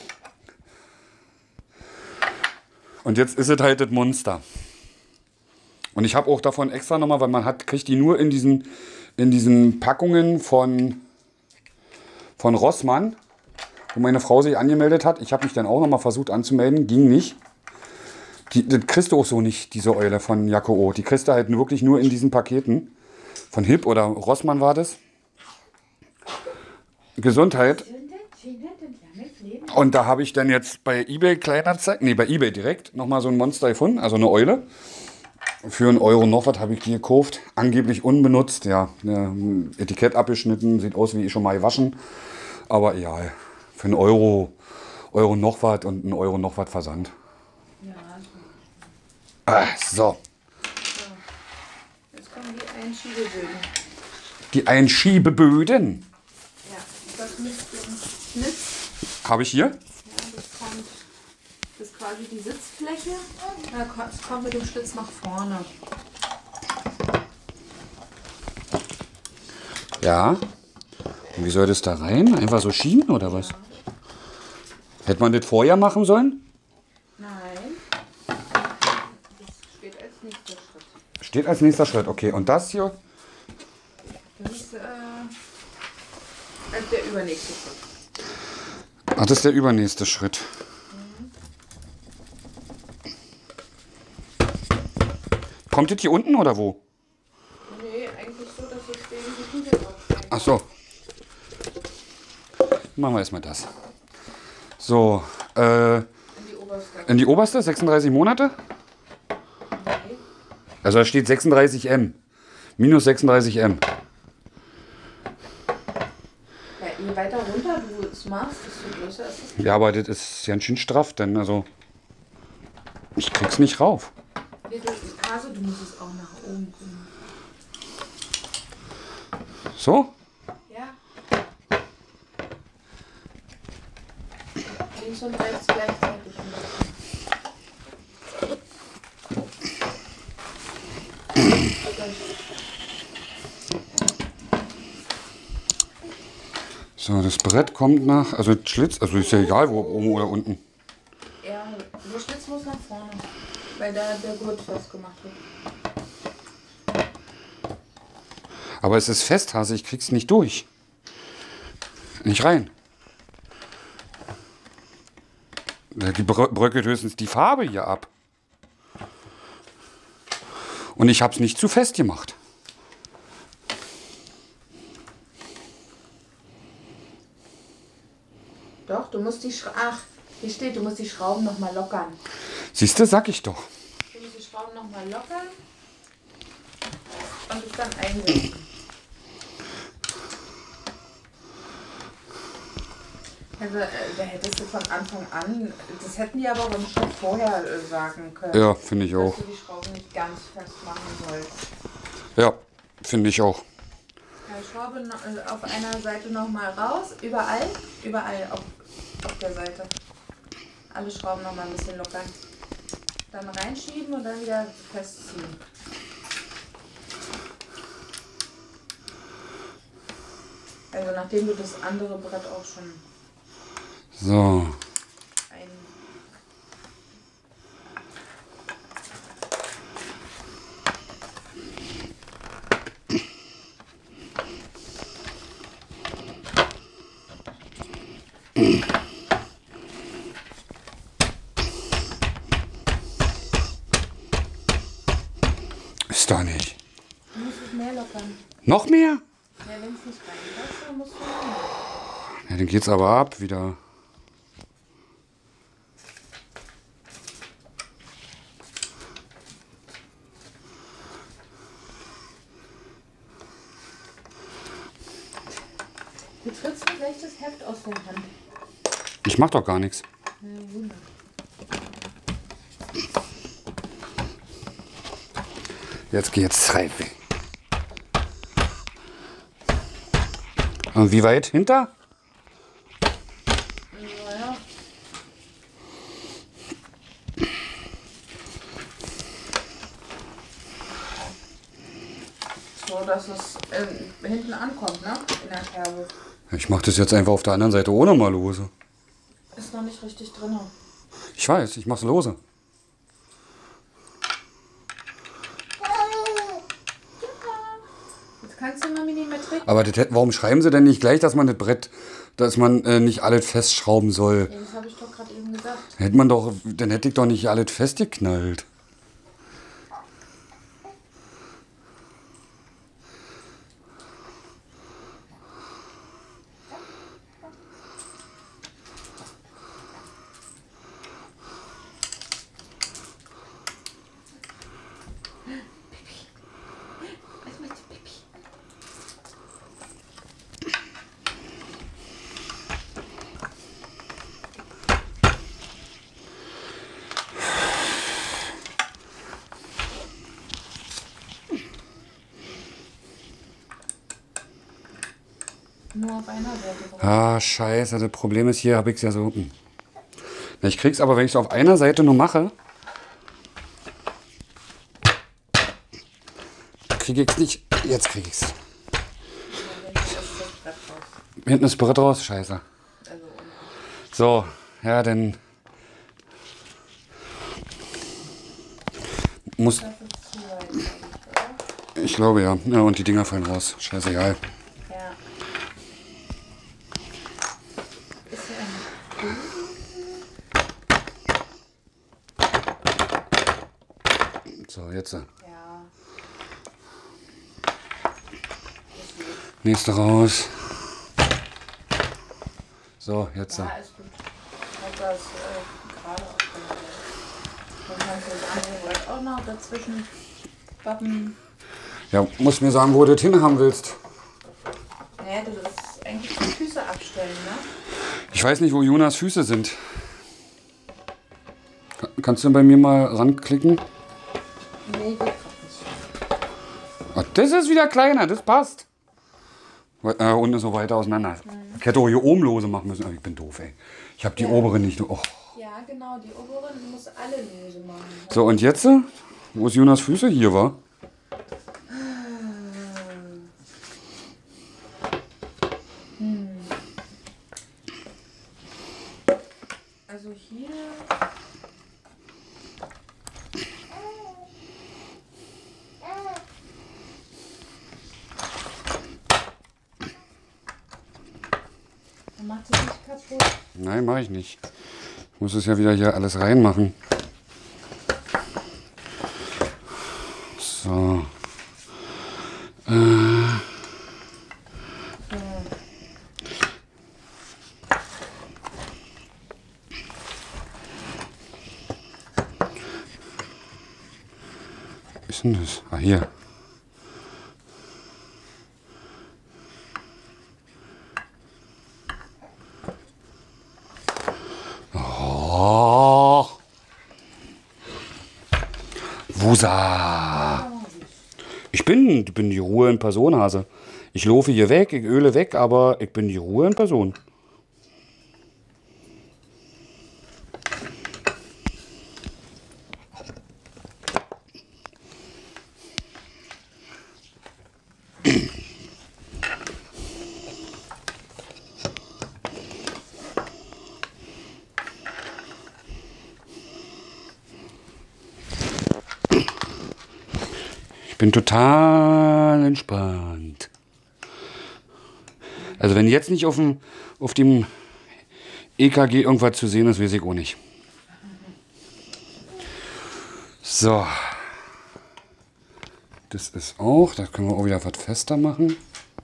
Und jetzt ist es halt das Monster. Und ich habe auch davon extra nochmal, weil man hat, kriegt die nur in diesen, in diesen Packungen von, von Rossmann, wo meine Frau sich angemeldet hat. Ich habe mich dann auch nochmal versucht anzumelden, ging nicht. Die, das kriegst du auch so nicht, diese Eule von Jacko O. Die kriegst du halt wirklich nur in diesen Paketen. Von Hip oder Rossmann war das. Gesundheit. Und da habe ich dann jetzt bei eBay Kleinanzeigen, nee, bei eBay direkt nochmal so ein Monster gefunden, also eine Eule. Für einen Euro noch was habe ich die gekauft. Angeblich unbenutzt, ja. Ne, Etikett abgeschnitten, sieht aus wie ich schon mal gewaschen. Aber ja, für einen Euro, Euro noch was und einen Euro noch was Versand. Ja, Ah, so. so. Jetzt kommen die Einschiebebögen. Die Einschiebeböden. Ja, das mit dem Schlitz. Habe ich hier? Ja, das kommt. Das ist quasi die Sitzfläche. Das kommt mit dem Schlitz nach vorne. Ja. Und wie soll das da rein? Einfach so schieben oder was? Ja. Hätte man das vorher machen sollen? Nein. Das steht als nächster Schritt. steht als nächster Schritt. Okay, und das hier? Das ist äh, also der übernächste Schritt. Ach, das ist der übernächste Schritt. Mhm. Kommt das hier unten oder wo? Nee, eigentlich so, dass es gegen die Kugel draufsteht. Ach so. Machen wir erstmal das. So, äh, In die oberste. in die oberste, sechsunddreißig Monate? Okay. Also da steht sechsunddreißig M. Minus sechsunddreißig M. Ja, je weiter runter du es machst, desto größer ist es. Ja, aber das ist ganz schön straff, denn also ich krieg's nicht rauf. Nee, du, Hase, du musst es auch nach oben bringen. So? Ja. Links und rechts gleichzeitig. So, das Brett kommt nach, also Schlitz, also ist ja egal, wo oben oder unten. Ja, der Schlitz muss nach vorne, weil da der Gurt festgemacht wird. Aber es ist fest, Hase, ich krieg's nicht durch. Nicht rein. Da brö- bröckelt höchstens die Farbe hier ab. Und ich hab's nicht zu fest gemacht. Doch, du musst die Schrauben. Ach, hier steht, du musst die Schrauben nochmal lockern. Siehst du, sag ich doch. Du musst die Schrauben nochmal lockern und es dann einsetzen. Also, äh, da hättest du von Anfang an, das hätten die aber beim Schritt vorher äh, sagen können. Ja, finde ich auch. Dass du die Schrauben nicht ganz fest machen sollst. Ja, finde ich auch. Ja, Schraube no- äh, auf einer Seite nochmal raus, überall, überall auf, auf der Seite. Alle Schrauben nochmal ein bisschen lockern. Dann reinschieben und dann wieder festziehen. Also nachdem du das andere Brett auch schon So. ein... Ist doch nicht. Du musst es mehr lockern. Noch mehr? Ja, wenn es nicht reinpasst, dann musst du mehr. Ja, dann geht's aber ab wieder. Du trittst mir gleich das Heft aus der Hand. Ich mach doch gar nichts. Ja, Wunder. Jetzt geht's rein. Und wie weit hinter? Naja. So, dass es ähm, hinten ankommt, ne? In der Kerbe. Ich mach das jetzt einfach auf der anderen Seite ohne mal lose. Ist noch nicht richtig drin. Ich weiß, ich mach's lose. Jetzt kannst du Mami nicht mehr treten. Aber das, hätt- warum schreiben sie denn nicht gleich, dass man das Brett, dass man äh, nicht alles festschrauben soll? Ja, das habe ich doch gerade eben gesagt. Hätte man doch, dann hätte ich doch nicht alles festgeknallt. Was macht die Pipi? Nur auf einer Seite drauf. Ah, scheiße, das Problem ist, hier habe ich es ja so. hm. Na, ich krieg's aber, wenn ich es auf einer Seite nur mache, kriege ich es nicht. Jetzt krieg ich's. Hinten ist das Brett raus, scheiße. Also unten. So, ja, dann muss. Das ist zu weit, glaube ich. Ich glaube ja. Ja, und die Dinger fallen raus. Scheißegal. Ja. Ist ja ein So, jetzt. Ja. Nächste raus. So, jetzt. Ja, ist gut. Ich hab das äh, gerade aufgenommen. Dann kannst du das andere Brett auch noch dazwischen wappen. Ja, musst mir sagen, wo du das hin haben willst. Naja, du das eigentlich die Füße abstellen, ne? Ich weiß nicht, wo Jonas Füße sind. Kannst du bei mir mal ranklicken? Nee, geht nicht. Oh, das ist wieder kleiner, das passt. Äh, und ist so weiter auseinander. Mhm. Ich hätte auch hier oben lose machen müssen. Ich bin doof, ey. Ich habe die Ja. obere nicht. Oh. Ja, genau, die oberen, du musst alle lose machen. Ne? So, und jetzt? Wo ist Jonas Füße? Hier war. Hm. Also hier. Dann macht es nicht kaputt. Nein, mache ich nicht. Ich muss es ja wieder hier alles reinmachen. So. Äh. Was ist denn das? Ah, hier. Oh. Wusa. Ich bin, ich bin die Ruhe in Person, Hase. Ich laufe hier weg, ich öle weg, aber ich bin die Ruhe in Person. Ich bin total entspannt. Also wenn jetzt nicht auf dem, auf dem E K G irgendwas zu sehen ist, weiß ich auch nicht. So. Das ist auch, da können wir auch wieder was fester machen.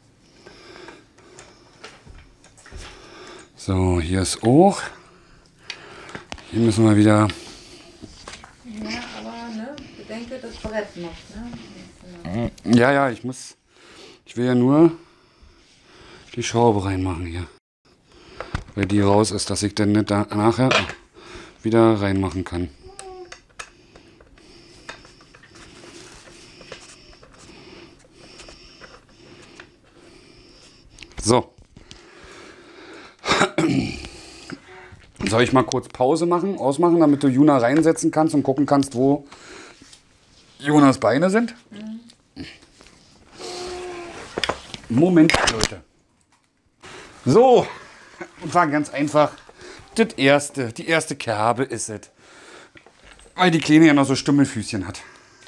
So, hier ist auch. Hier müssen wir wieder... Ja, aber ne, bedenke das Brett noch, ne? Ja, ja, ich muss... Ich will ja nur die Schraube reinmachen hier. Weil die raus ist, dass ich dann nicht da nachher wieder reinmachen kann. So. Soll ich mal kurz Pause machen, ausmachen, damit du Juna reinsetzen kannst und gucken kannst, wo Jonas Beine sind? Mhm. Moment, Leute. So, und war ganz einfach. Das erste, die erste Kerbe ist es. Weil die Kleine ja noch so Stummelfüßchen hat.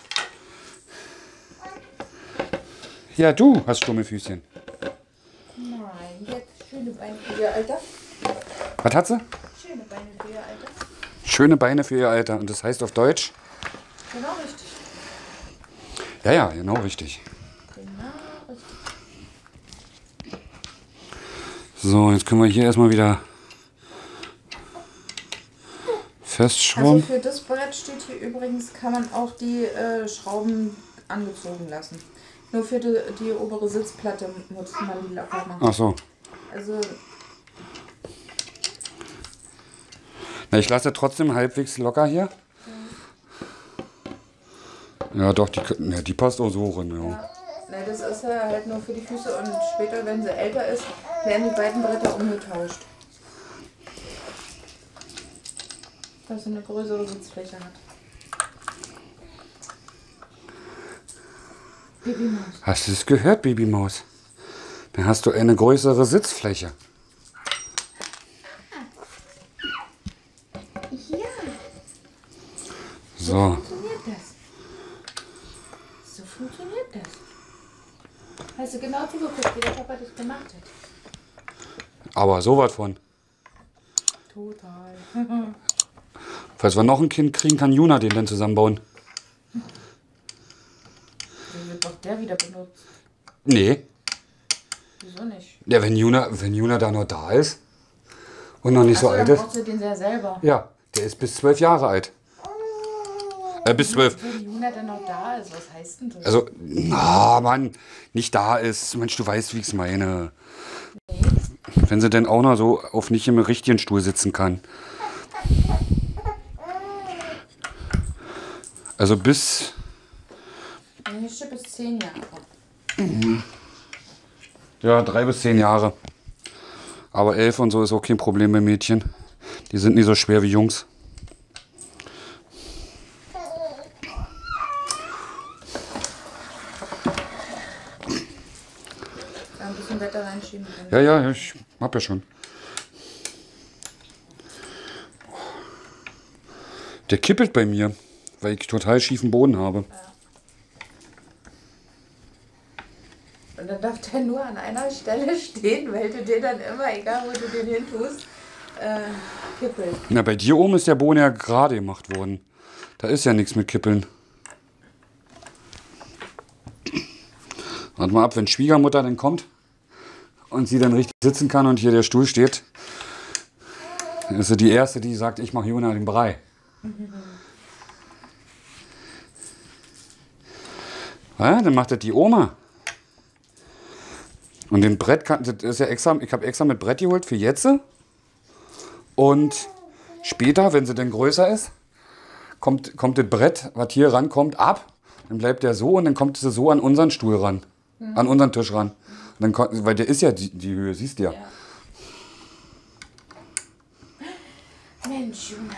Ja, du hast Stummelfüßchen. Nein, jetzt schöne Beine für ihr Alter. Was hat sie? Schöne Beine für ihr Alter. Schöne Beine für ihr Alter. Und das heißt auf Deutsch? Genau richtig. Ja, ja, genau richtig. Genau richtig. So, jetzt können wir hier erstmal wieder festschrauben. Also für das Brett steht hier übrigens, kann man auch die äh, Schrauben angezogen lassen. Nur für die, die obere Sitzplatte muss man die locker machen. Ach so. Also Na, ich lasse trotzdem halbwegs locker hier. Ja, ja doch, die, ja, die passt auch so rein. Ja. ja. Na, das ist ja halt nur für die Füße und später, wenn sie älter ist, werden die beiden Bretter umgetauscht. Dass sie eine größere Sitzfläche hat. Babymaus. Hast du es gehört, Babymaus? Dann hast du eine größere Sitzfläche. Ja. So. So funktioniert das. So funktioniert das. hast du genau zugeguckt, wie der Papa das gemacht hat. Aber sowas von. Total. Falls wir noch ein Kind kriegen, kann Juna den dann zusammenbauen. Dann wird doch der wieder benutzt. Nee. Wieso nicht? Ja, wenn Juna, wenn Juna da noch da ist und noch nicht so Achso, alt dann ist. brauchst du den sehr selber. Ja, der ist bis zwölf Jahre alt. Äh, bis zwölf. Wenn Juna dann noch da ist, was heißt denn das? Also, na, Mann, nicht da ist. Mensch, du weißt, wie ich es meine. Nee. Wenn sie denn auch noch so auf nicht im richtigen Stuhl sitzen kann. Also bis... Hier steht bis zehn Jahre. Ja, drei bis zehn Jahre. Aber elf und so ist auch kein Problem bei Mädchen. Die sind nie so schwer wie Jungs. Ein bisschen Wetter reinschieben können. Ja, ja, ich hab ja schon. Der kippelt bei mir, weil ich total schiefen Boden habe. Und dann darf der nur an einer Stelle stehen, weil du den dann immer, egal wo du den hin tust, äh, kippelst. Na, bei dir oben ist der Boden ja gerade gemacht worden. Da ist ja nichts mit Kippeln. Warte mal ab, wenn Schwiegermutter dann kommt und sie dann richtig sitzen kann und hier der Stuhl steht, dann ist sie die Erste, die sagt, ich mache Juna den Brei. Ja, dann macht das die Oma. Und den Brett, kann, das ist ja extra, ich habe extra mit Brett geholt für jetzt. Und später, wenn sie dann größer ist, kommt, kommt das Brett, was hier rankommt, ab. Dann bleibt der so und dann kommt sie so an unseren Stuhl ran. Mhm. An unseren Tisch ran. Und dann, kommt- weil der ist ja die, die Höhe, siehst du ja. Ja. Mensch, Juna.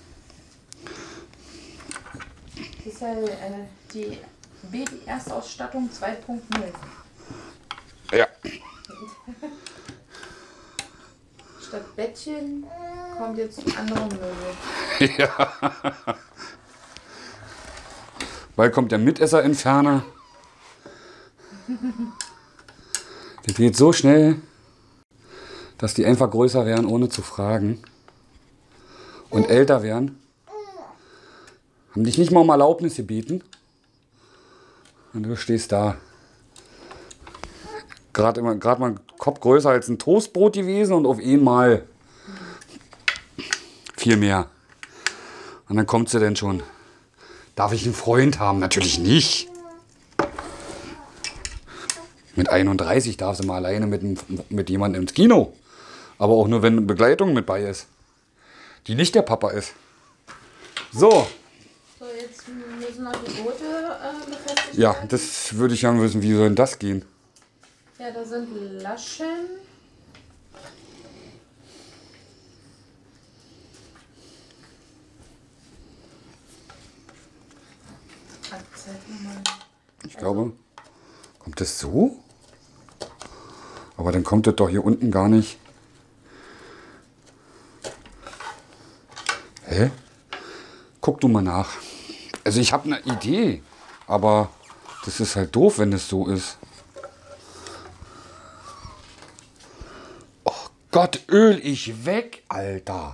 Das ist ja äh, die Baby-Erstausstattung zwei Punkt null. Ja. Statt Bettchen kommt jetzt andere Möbel. Ja. Bald kommt der Mitesser-Entferner. Der geht so schnell, dass die einfach größer werden, ohne zu fragen. Und älter werden. Haben dich nicht mal um Erlaubnis gebeten. Und du stehst da. Gerade immer, gerade mal ein Kopf größer als ein Toastbrot gewesen und auf einmal viel mehr. Und dann kommt sie denn schon. Darf ich einen Freund haben? Natürlich nicht. Mit einunddreißig darf sie mal alleine mit, einem- mit jemandem ins Kino. Aber auch nur, wenn eine Begleitung mit bei ist. Die nicht der Papa ist. So, So, jetzt müssen noch die Boote äh, befestigt ja, werden. das würde ich gerne wissen, wie soll denn das gehen? Ja, da sind Laschen. Ah, zeig mir mal. Ich glaube, kommt das so? Aber dann kommt das doch hier unten gar nicht. Hä? Guck du mal nach. Also ich habe eine Idee, aber das ist halt doof, wenn es so ist. Oh Gott, öl ich weg, Alter.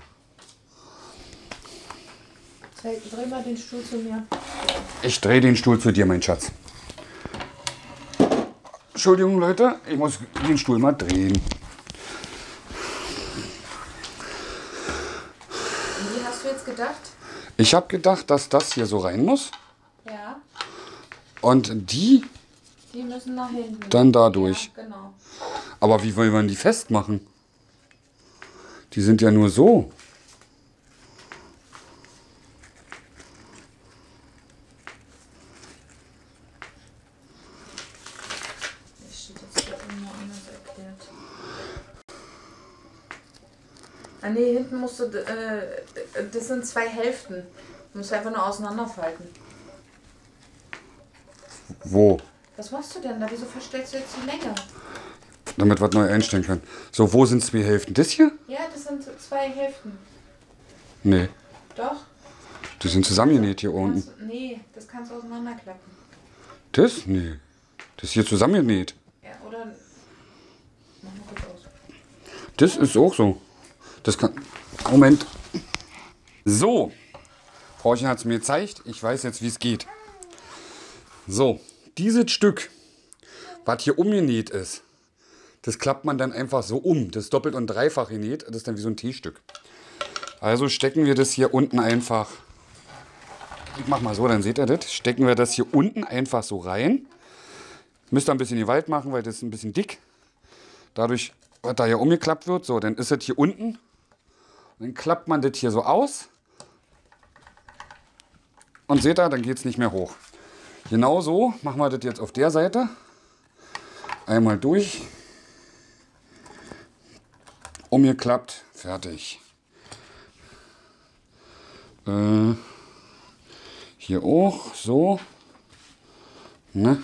Zeig, dreh mal den Stuhl zu mir. Ich drehe den Stuhl zu dir, mein Schatz. Entschuldigung, Leute, ich muss den Stuhl mal drehen. Und wie hast du jetzt gedacht? Ich habe gedacht, dass das hier so rein muss Ja, und die die müssen nach hinten. dann da durch. Ja, genau. Aber wie wollen wir die festmachen? Die sind ja nur so. Das steht jetzt hier irgendwo anders erklärt. Ah nee, hinten musst du, äh, das sind zwei Hälften. Du musst einfach nur auseinanderfalten. Wo? Was machst du denn da? Wieso verstellst du jetzt die Länge? Damit wir neu einstellen können. So, wo sind zwei Hälften? Das hier? Ja, das sind zwei Hälften. Nee, Doch. die sind zusammengenäht hier unten. Kannst, nee, das kannst du auseinanderklappen. Das? Nee. Das ist hier zusammengenäht. Ja. Oder mach mal kurz aus. Das ist auch so. Das kann. Moment. So. Frauchen hat es mir gezeigt. Ich weiß jetzt, wie es geht. So. Dieses Stück, was hier umgenäht ist, das klappt man dann einfach so um. Das ist doppelt und dreifach genäht. Das ist dann wie so ein T-Stück. Also stecken wir das hier unten einfach. Ich mach mal so, dann seht ihr das. Stecken wir das hier unten einfach so rein. Müsst ihr ein bisschen Gewalt machen, weil das ist ein bisschen dick. Dadurch, was da hier umgeklappt wird, so, dann ist das hier unten. Dann klappt man das hier so aus. Und seht ihr, dann geht es nicht mehr hoch. Genauso machen wir das jetzt auf der Seite. Einmal durch. Umgeklappt, fertig. Äh, hier auch, so. Ne?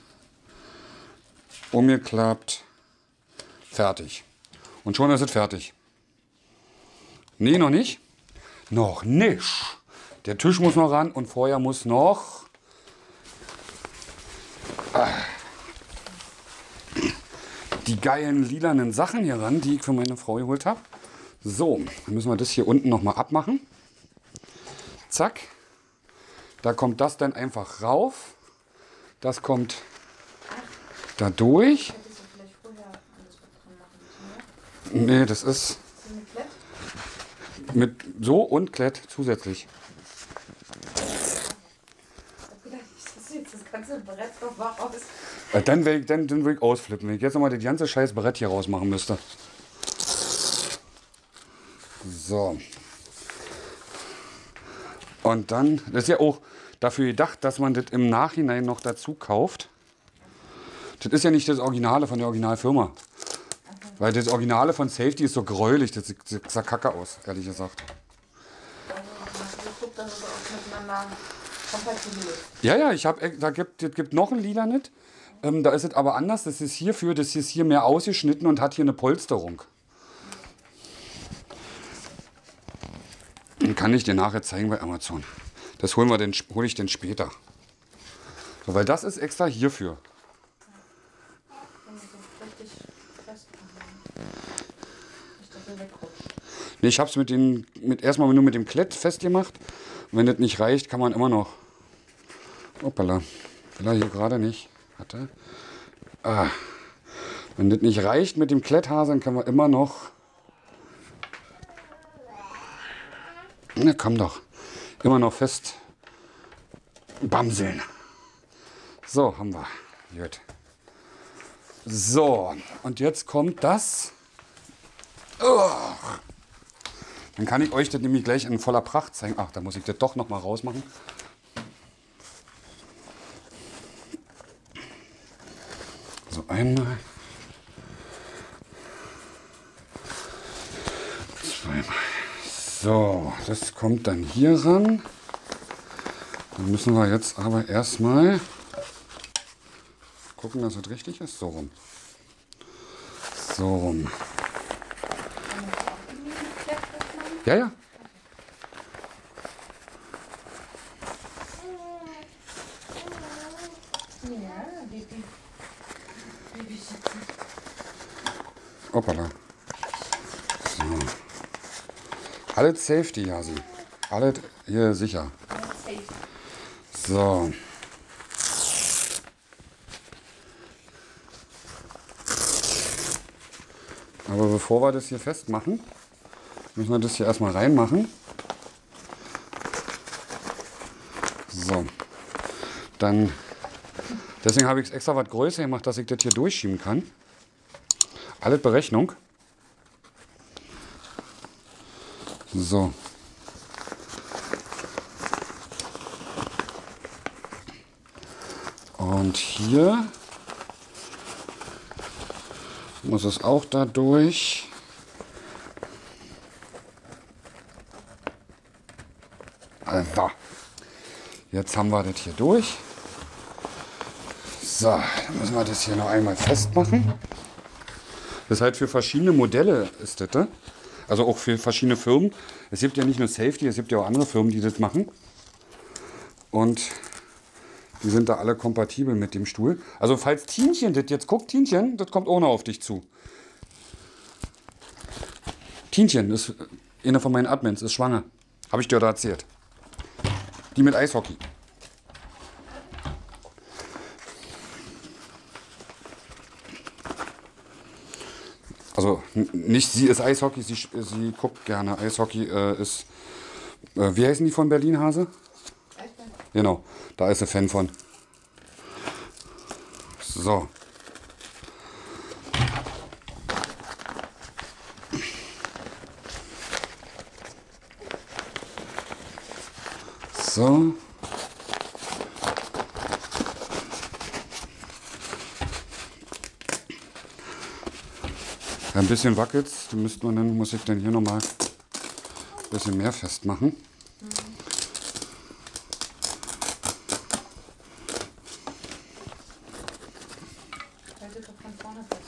Umgeklappt, fertig. Und schon ist es fertig. Nee, noch nicht. Noch nicht. Der Tisch muss noch ran und vorher muss noch die geilen lilanen Sachen hier ran, die ich für meine Frau geholt habe. So, dann müssen wir das hier unten nochmal abmachen. Zack. Da kommt das dann einfach rauf. Das kommt da durch. Hättest du vielleicht vorher alles dran machen müssen, ne? Nee, das ist Ist das mit Klett? mit so und Klett zusätzlich. Ich hab gedacht, das ist jetzt das ganze Brett noch mal raus. Weil Dann will ich, dann, dann will ich ausflippen, wenn ich jetzt nochmal das ganze scheiß Brett hier rausmachen müsste. So. Und dann, das ist ja auch dafür gedacht, dass man das im Nachhinein noch dazu kauft. Das ist ja nicht das Originale von der Originalfirma. Weil das Originale von Safety ist so gräulich, das sieht, das sah kacke aus, ehrlich gesagt. Also, hast du geguckt, dass es auch miteinander kompatibel ist. Ja, ja, ich habe, da gibt es gibt noch ein Lila nicht. Ähm, da ist es aber anders. Das ist hierfür, das ist hier mehr ausgeschnitten und hat hier eine Polsterung. Den kann ich dir nachher zeigen bei Amazon. Das holen wir den, hole ich dann später. So, weil das ist extra hierfür. Wenn du das richtig festmachen. Nicht, dass er wegrutscht. Nee, ich habe es mit den, mit, erstmal nur mit dem Klett festgemacht. Und wenn das nicht reicht, kann man immer noch. Hoppala. Will er hier gerade nicht. Hatte. Ah. Wenn das nicht reicht mit dem Kletthase, dann können wir immer noch. Na komm doch. Immer noch fest bamseln. So, haben wir. Gut. So, und jetzt kommt das. Oh. Dann kann ich euch das nämlich gleich in voller Pracht zeigen. Ach, da muss ich das doch noch mal rausmachen. So, einmal. Zweimal. So, das kommt dann hier ran. Dann müssen wir jetzt aber erstmal gucken, dass das richtig ist. So rum. So rum. Ja, ja. Ja, Baby. Baby sitzen. Hoppala. So. Alles Safety, Hasi. Alles hier sicher. Safe. So. Aber bevor wir das hier festmachen, müssen wir das hier erstmal reinmachen. So. Dann, deswegen habe ich es extra was größer gemacht, dass ich das hier durchschieben kann. Alles Berechnung. So. Und hier muss es auch da durch. Also, jetzt haben wir das hier durch. So, dann müssen wir das hier noch einmal festmachen. Das ist halt für verschiedene Modelle ist das, ne? Also auch für verschiedene Firmen. Es gibt ja nicht nur Safety, es gibt ja auch andere Firmen, die das machen. Und Die sind da alle kompatibel mit dem Stuhl. Also falls Tienchen das jetzt guckt, Tienchen, das kommt ohne auf dich zu. Tienchen ist eine von meinen Admins, ist schwanger. Habe ich dir da erzählt. Die mit Eishockey. Also nicht sie ist Eishockey, sie, sie guckt gerne. Eishockey äh, ist, äh, wie heißen die von Berlin, Hase? Eisbären. Genau, da ist sie Fan von. So. So. Ein bisschen wackelt, die müsste man dann, muss ich dann hier nochmal ein bisschen mehr festmachen. Mhm. Halte doch von vorne fest.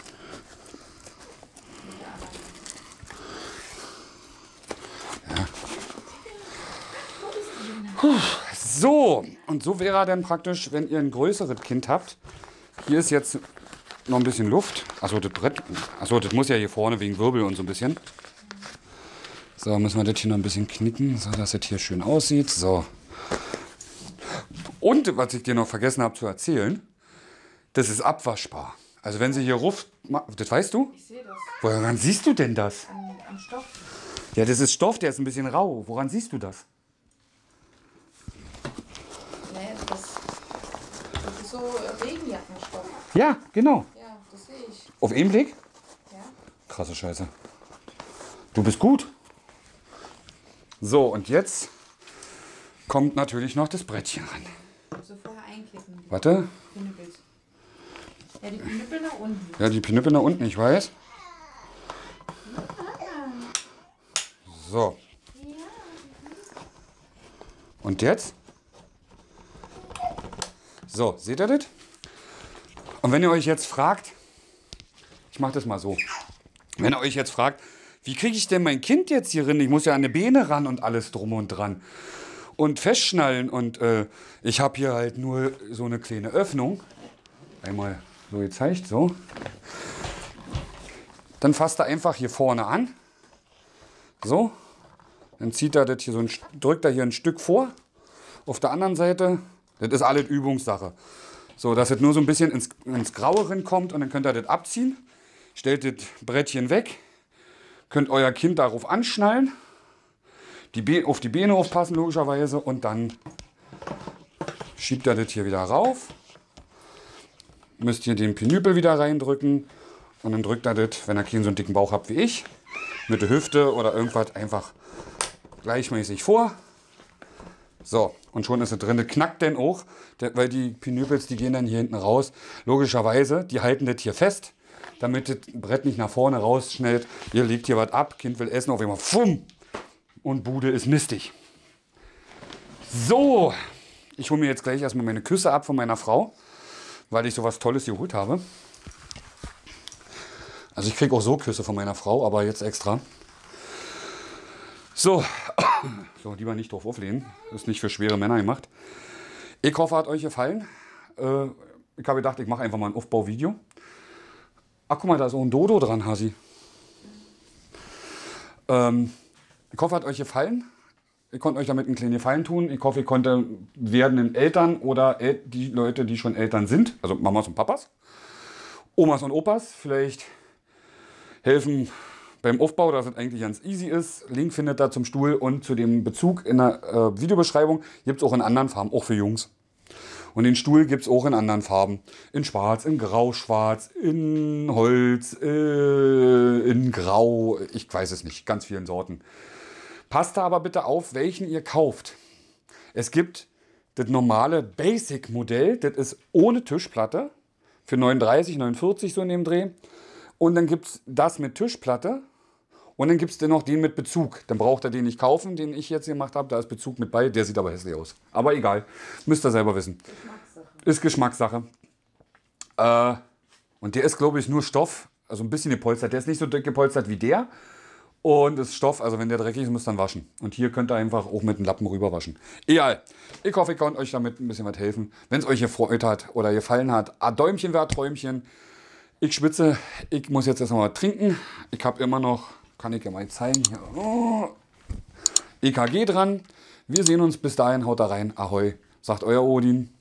Ja. So, und so wäre er dann praktisch, wenn ihr ein größeres Kind habt. Hier ist jetzt noch ein bisschen Luft. Achso, das Brett. Achso, das muss ja hier vorne wegen Wirbel und so ein bisschen. So, müssen wir das hier noch ein bisschen knicken, so dass das hier schön aussieht. So. Und was ich dir noch vergessen habe zu erzählen, das ist abwaschbar. Also wenn sie hier ruft, das weißt du? Ich sehe das. Woran siehst du denn das? Am, am Stoff. Ja, das ist Stoff, der ist ein bisschen rau. Woran siehst du das? Nee, das, das ist so Regenjackenstoff. Ja, genau. Ja, das sehe ich. Auf einen Blick? Ja. Krasse Scheiße. Du bist gut. So, und jetzt kommt natürlich noch das Brettchen ran. Also vorher einklicken. Warte. Pinüppels. Ja, die Pinüppel nach unten. Ja, die Pinüppel nach unten, ich weiß. So. Und jetzt? So, seht ihr das? Und wenn ihr euch jetzt fragt, ich mache das mal so, wenn ihr euch jetzt fragt, wie kriege ich denn mein Kind jetzt hier rein? Ich muss ja an eine Beine ran und alles drum und dran. Und festschnallen. Und äh, ich habe hier halt nur so eine kleine Öffnung. Einmal so gezeigt, so. Dann fasst er einfach hier vorne an. So. Dann zieht er das hier so ein, drückt er hier ein Stück vor. Auf der anderen Seite, das ist alles Übungssache. So, dass es nur so ein bisschen ins, ins Graue kommt und dann könnt ihr das abziehen. Stellt das Brettchen weg. Könnt euer Kind darauf anschnallen. Die Be- auf die Beine aufpassen logischerweise. Und dann schiebt ihr das hier wieder rauf. Müsst ihr den Pinüppel wieder reindrücken. Und dann drückt ihr das, wenn ihr keinen so einen dicken Bauch habt wie ich, mit der Hüfte oder irgendwas einfach gleichmäßig vor. So, und schon ist es drin. Das knackt dann auch, weil die Pinüppels, die gehen dann hier hinten raus. Logischerweise, die halten das hier fest, damit das Brett nicht nach vorne rausschnellt. Ihr legt hier was ab, Kind will essen, auf einmal fumm und Bude ist mistig. So, ich hole mir jetzt gleich erstmal meine Küsse ab von meiner Frau, weil ich sowas Tolles geholt habe. Also ich kriege auch so Küsse von meiner Frau, aber jetzt extra. So, so lieber nicht drauf auflehnen. Das ist nicht für schwere Männer gemacht. Ich hoffe, hat euch gefallen. Äh, ich habe gedacht, ich mache einfach mal ein Aufbauvideo. Ach, guck mal, da ist auch ein Dodo dran, Hasi. Ähm, ich hoffe, hat euch gefallen. Ihr konntet euch damit einen kleinen Gefallen tun. Ich hoffe, ihr konntet werdenden Eltern oder El- die Leute, die schon Eltern sind, also Mamas und Papas, Omas und Opas, vielleicht helfen beim Aufbau, dass es eigentlich ganz easy ist. Link findet ihr zum Stuhl und zu dem Bezug in der äh, Videobeschreibung. Gibt es auch in anderen Farben, auch für Jungs. Und den Stuhl gibt es auch in anderen Farben. In schwarz, in grau-schwarz, in Holz, äh, in grau, ich weiß es nicht, ganz vielen Sorten. Passt da aber bitte auf, welchen ihr kauft. Es gibt das normale Basic-Modell, das ist ohne Tischplatte, für neununddreißig, neunundvierzig so in dem Dreh. Und dann gibt es das mit Tischplatte und dann gibt es noch den mit Bezug. Dann braucht ihr den nicht kaufen, den ich jetzt gemacht habe. Da ist Bezug mit bei, der sieht aber hässlich aus. Aber egal, müsst ihr selber wissen. Geschmackssache. Ist Geschmackssache. Äh, und der ist, glaube ich, nur Stoff, also ein bisschen gepolstert. Der ist nicht so dick gepolstert wie der. Und das Stoff, also wenn der dreckig ist, müsst ihr dann waschen. Und hier könnt ihr einfach auch mit dem Lappen rüber waschen. Egal. Ich hoffe, ich konnte euch damit ein bisschen was helfen. Wenn es euch gefreut hat oder gefallen hat, ein Däumchen wäre Träumchen. Ich schwitze, ich muss jetzt erstmal trinken. Ich habe immer noch, kann ich ja mal zeigen, hier, oh, E K G dran. Wir sehen uns bis dahin, haut da rein. Ahoi, sagt euer Odin.